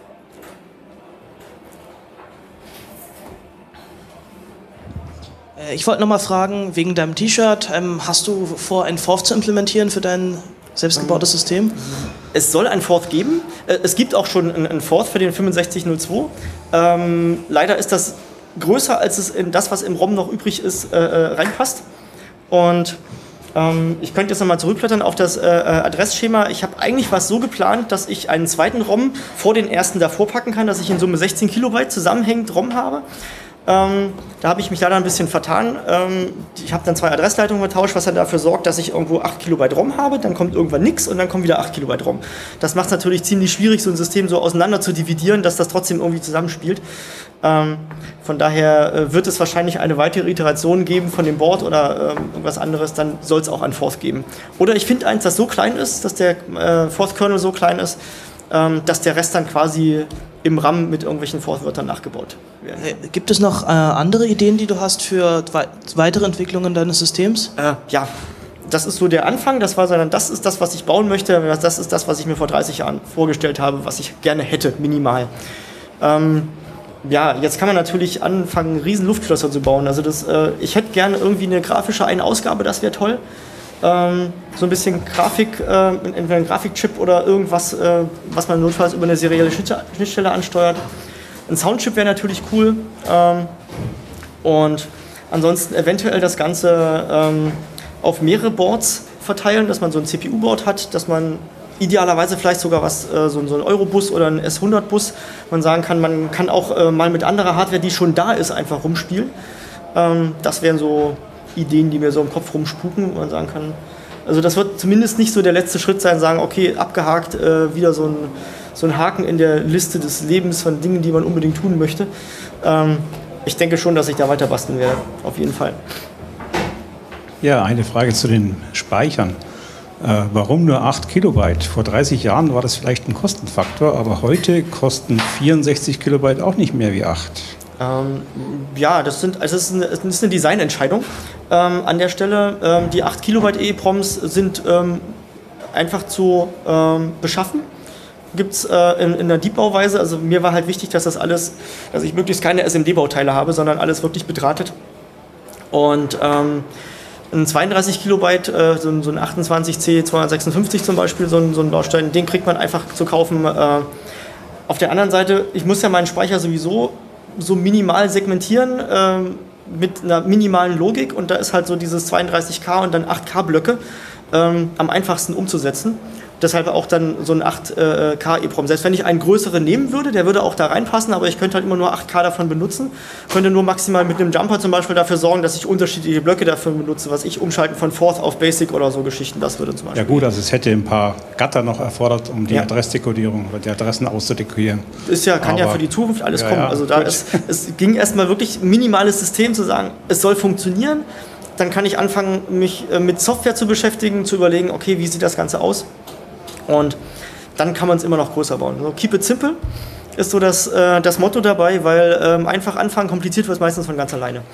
Ich wollte nochmal fragen, wegen deinem T-Shirt, ähm, hast du vor, ein Forth zu implementieren für dein selbstgebautes System? Es soll ein Forth geben. Es gibt auch schon ein Forth für den fünfundsechzig null zwei. Ähm, leider ist das größer, als es in das, was im ROM noch übrig ist, äh, reinpasst. Und ähm, ich könnte jetzt nochmal zurückblättern auf das äh, Adressschema. Ich habe eigentlich was so geplant, dass ich einen zweiten ROM vor den ersten davor packen kann, dass ich in Summe sechzehn Kilobyte zusammenhängend ROM habe. Ähm, da habe ich mich leider ein bisschen vertan. Ähm, ich habe dann zwei Adressleitungen getauscht, was dann dafür sorgt, dass ich irgendwo acht Kilobyte ROM habe, dann kommt irgendwann nichts und dann kommt wieder acht Kilobyte ROM. Das macht es natürlich ziemlich schwierig, so ein System so auseinander zu dividieren, dass das trotzdem irgendwie zusammenspielt. Ähm, von daher äh, wird es wahrscheinlich eine weitere Iteration geben von dem Board oder ähm, irgendwas anderes, dann soll es auch ein Forth geben. Oder ich finde eins, das so klein ist, dass der äh, Forth-Kernel so klein ist, ähm, dass der Rest dann quasi im RAM mit irgendwelchen Forth-Wörtern nachgebaut werden. Gibt es noch äh, andere Ideen, die du hast für wei- weitere Entwicklungen deines Systems? Äh, ja, das ist so der Anfang. Das war so dann, das ist das, was ich bauen möchte. Das ist das, was ich mir vor dreißig Jahren vorgestellt habe, was ich gerne hätte, minimal. Ähm, ja, jetzt kann man natürlich anfangen, riesen Luftschlösser zu bauen. Also das, äh, ich hätte gerne irgendwie eine grafische Einausgabe, das wäre toll. Ähm, so ein bisschen Grafik, äh, entweder ein Grafikchip oder irgendwas, äh, was man notfalls über eine serielle Schnittstelle ansteuert. Ein Soundchip wäre natürlich cool. Ähm, und ansonsten eventuell das Ganze ähm, auf mehrere Boards verteilen, dass man so ein C P U-Board hat, dass man idealerweise vielleicht sogar was, äh, so, so ein Eurobus oder ein S hundert Bus, man sagen kann, man kann auch äh, mal mit anderer Hardware, die schon da ist, einfach rumspielen. Ähm, das wären so Ideen, die mir so im Kopf rumspuken, wo man sagen kann, also das wird zumindest nicht so der letzte Schritt sein, sagen, okay, abgehakt, äh, wieder so ein, so ein Haken in der Liste des Lebens von Dingen, die man unbedingt tun möchte. Ähm, ich denke schon, dass ich da weiter basteln werde, auf jeden Fall. Ja, eine Frage zu den Speichern. Äh, warum nur acht Kilobyte? Vor dreißig Jahren war das vielleicht ein Kostenfaktor, aber heute kosten vierundsechzig Kilobyte auch nicht mehr wie acht. Ähm, ja, das, sind, also das, ist eine, das ist eine Designentscheidung ähm, an der Stelle. Ähm, die acht Kilobyte EEPROMs sind ähm, einfach zu ähm, beschaffen. gibt es äh, in, in der Deep-Bauweise. Also mir war halt wichtig, dass das alles, dass ich möglichst keine S M D-Bauteile habe, sondern alles wirklich bedrahtet. Und ähm, ein zweiunddreißig Kilobyte, äh, so, so ein achtundzwanzig C zweihundertsechsundfünfzig zum Beispiel, so ein, so ein Baustein, den kriegt man einfach zu kaufen. Äh, auf der anderen Seite, ich muss ja meinen Speicher sowieso so minimal segmentieren, äh, mit einer minimalen Logik, und da ist halt so dieses zweiunddreißig K und dann acht K Blöcke ähm, am einfachsten umzusetzen. Deshalb auch dann so ein acht K EEPROM. Selbst wenn ich einen größeren nehmen würde, der würde auch da reinpassen, aber ich könnte halt immer nur acht K davon benutzen. Könnte nur maximal mit einem Jumper zum Beispiel dafür sorgen, dass ich unterschiedliche Blöcke dafür benutze, was ich umschalten von Forth auf Basic oder so Geschichten, das würde zum Beispiel. Ja gut, also es hätte ein paar Gatter noch erfordert, um die ja. Adressdekodierung oder die Adressen auszudekorieren. Ist ja, kann aber ja für die Zukunft alles ja, kommen. Ja, also da ist, es ging erstmal wirklich ein minimales System zu sagen, es soll funktionieren. Dann kann ich anfangen, mich mit Software zu beschäftigen, zu überlegen, okay, wie sieht das Ganze aus? Und dann kann man es immer noch größer bauen. So, keep it simple ist so das, äh, das Motto dabei, weil ähm, einfach anfangen, kompliziert wird es meistens von ganz alleine.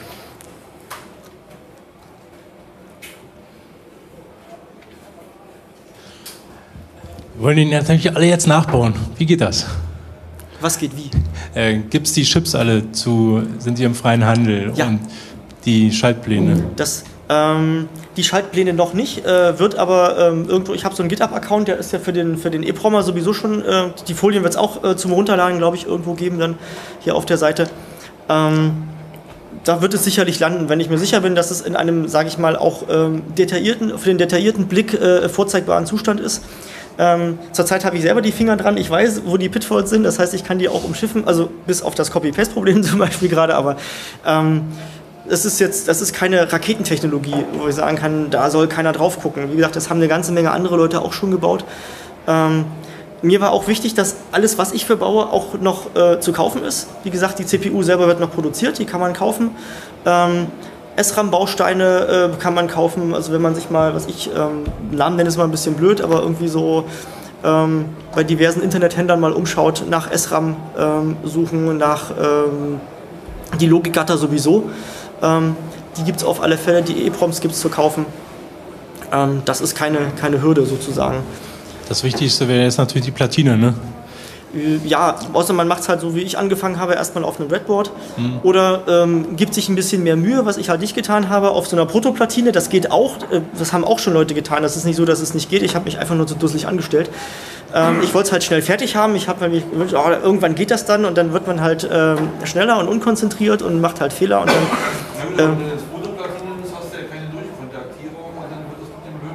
Wir wollen die natürlich alle jetzt nachbauen. Wie geht das? Was geht wie? Äh, Gibt es die Chips alle zu, sind die im freien Handel? Ja. Und die Schaltpläne? Das, ähm, die Schaltpläne noch nicht, äh, wird aber ähm, irgendwo, ich habe so einen GitHub-Account, der ist ja für den, für den EEPROMer sowieso schon, äh, die Folien wird es auch äh, zum Runterladen, glaube ich, irgendwo geben, dann hier auf der Seite. Ähm, da wird es sicherlich landen, wenn ich mir sicher bin, dass es in einem, sage ich mal, auch ähm, detaillierten, für den detaillierten Blick äh, vorzeigbaren Zustand ist. Ähm, zurzeit habe ich selber die Finger dran, ich weiß, wo die Pitfalls sind, das heißt, ich kann die auch umschiffen, also bis auf das Copy-Paste-Problem zum Beispiel gerade, aber ähm, das ist jetzt, das ist keine Raketentechnologie, wo ich sagen kann, da soll keiner drauf gucken. Wie gesagt, das haben eine ganze Menge andere Leute auch schon gebaut. Ähm, mir war auch wichtig, dass alles, was ich für baue, auch noch äh, zu kaufen ist. Wie gesagt, die C P U selber wird noch produziert, die kann man kaufen. Ähm, S RAM-Bausteine äh, kann man kaufen, also wenn man sich mal, was ich, ähm, Namen nenne ist mal ein bisschen blöd, aber irgendwie so ähm, bei diversen Internethändlern mal umschaut, nach S RAM ähm, suchen, nach ähm, die Logikgatter sowieso. Ähm, die gibt es auf alle Fälle, die EEPROMs gibt es zu kaufen. Ähm, das ist keine, keine Hürde sozusagen. Das Wichtigste wäre jetzt natürlich die Platine, ne? Ja, außer man macht es halt so, wie ich angefangen habe, erstmal auf einem Breadboard. Mhm. Oder ähm, gibt sich ein bisschen mehr Mühe, was ich halt nicht getan habe, auf so einer Protoplatine. Das geht auch, äh, das haben auch schon Leute getan. Das ist nicht so, dass es nicht geht. Ich habe mich einfach nur zu dusselig angestellt. Ähm, ich wollte es halt schnell fertig haben. Ich habe mir gewünscht, oh, irgendwann geht das dann, und dann wird man halt ähm, schneller und unkonzentriert und macht halt Fehler. Und dann, ja, ähm, wenn du das Protoplatine nimmst, hast du ja keine Durchkontaktierung, und dann wird es mit dem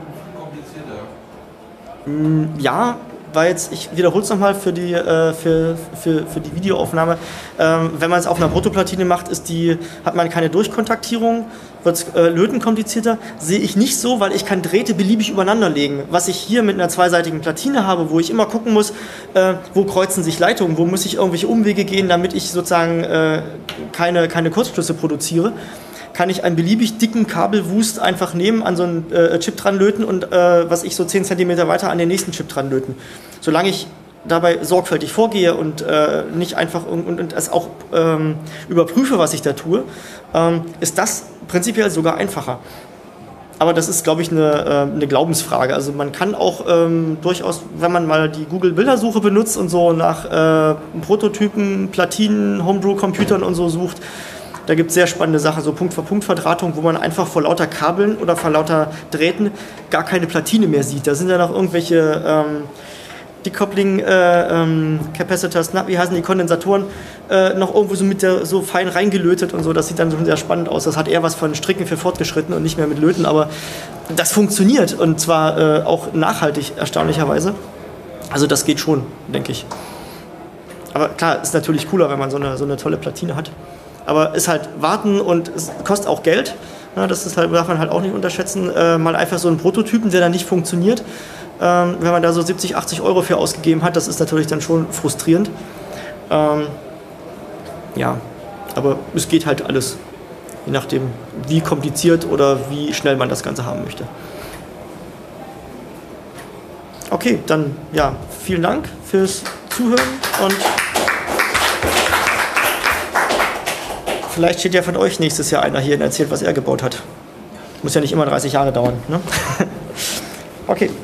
Löten viel komplizierter. Ja, weil jetzt, ich wiederhole es nochmal für die, äh, für, für, für die Videoaufnahme, ähm, wenn man es auf einer Protoplatine macht, ist die, hat man keine Durchkontaktierung, wird äh, Löten komplizierter. Sehe ich nicht so, weil ich kann Drähte beliebig übereinander legen. Was ich hier mit einer zweiseitigen Platine habe, wo ich immer gucken muss, äh, wo kreuzen sich Leitungen, wo muss ich irgendwelche Umwege gehen, damit ich sozusagen äh, keine, keine Kurzschlüsse produziere, kann ich einen beliebig dicken Kabelwust einfach nehmen, an so einen äh, Chip dran löten und äh, was ich so zehn Zentimeter weiter an den nächsten Chip dran löten. Solange ich dabei sorgfältig vorgehe und äh, nicht einfach und, und, und es auch ähm, überprüfe, was ich da tue, ähm, ist das prinzipiell sogar einfacher. Aber das ist, glaube ich, eine, äh, eine Glaubensfrage. Also man kann auch ähm, durchaus, wenn man mal die Google-Bildersuche benutzt und so nach äh, Prototypen, Platinen, Homebrew-Computern und so sucht, da gibt es sehr spannende Sachen, so Punkt-für-Punkt-Verdrahtung, wo man einfach vor lauter Kabeln oder vor lauter Drähten gar keine Platine mehr sieht. Da sind ja noch irgendwelche ähm, Decoupling äh, ähm, Capacitors, na, wie heißen die, Kondensatoren, äh, noch irgendwo so mit der, so fein reingelötet und so. Das sieht dann schon sehr spannend aus. Das hat eher was von Stricken für Fortgeschritten und nicht mehr mit Löten, aber das funktioniert, und zwar äh, auch nachhaltig, erstaunlicherweise. Also das geht schon, denke ich. Aber klar, ist natürlich cooler, wenn man so eine, so eine tolle Platine hat. Aber ist halt warten, und es kostet auch Geld. Ja, das ist halt, darf man halt auch nicht unterschätzen. Äh, mal einfach so einen Prototypen, der dann nicht funktioniert. Ähm, wenn man da so siebzig, achtzig Euro für ausgegeben hat, das ist natürlich dann schon frustrierend. Ähm, ja, aber es geht halt alles. Je nachdem, wie kompliziert oder wie schnell man das Ganze haben möchte. Okay, dann ja, vielen Dank fürs Zuhören, und vielleicht steht ja von euch nächstes Jahr einer hier und erzählt, was er gebaut hat. Muss ja nicht immer dreißig Jahre dauern. Ne? Okay.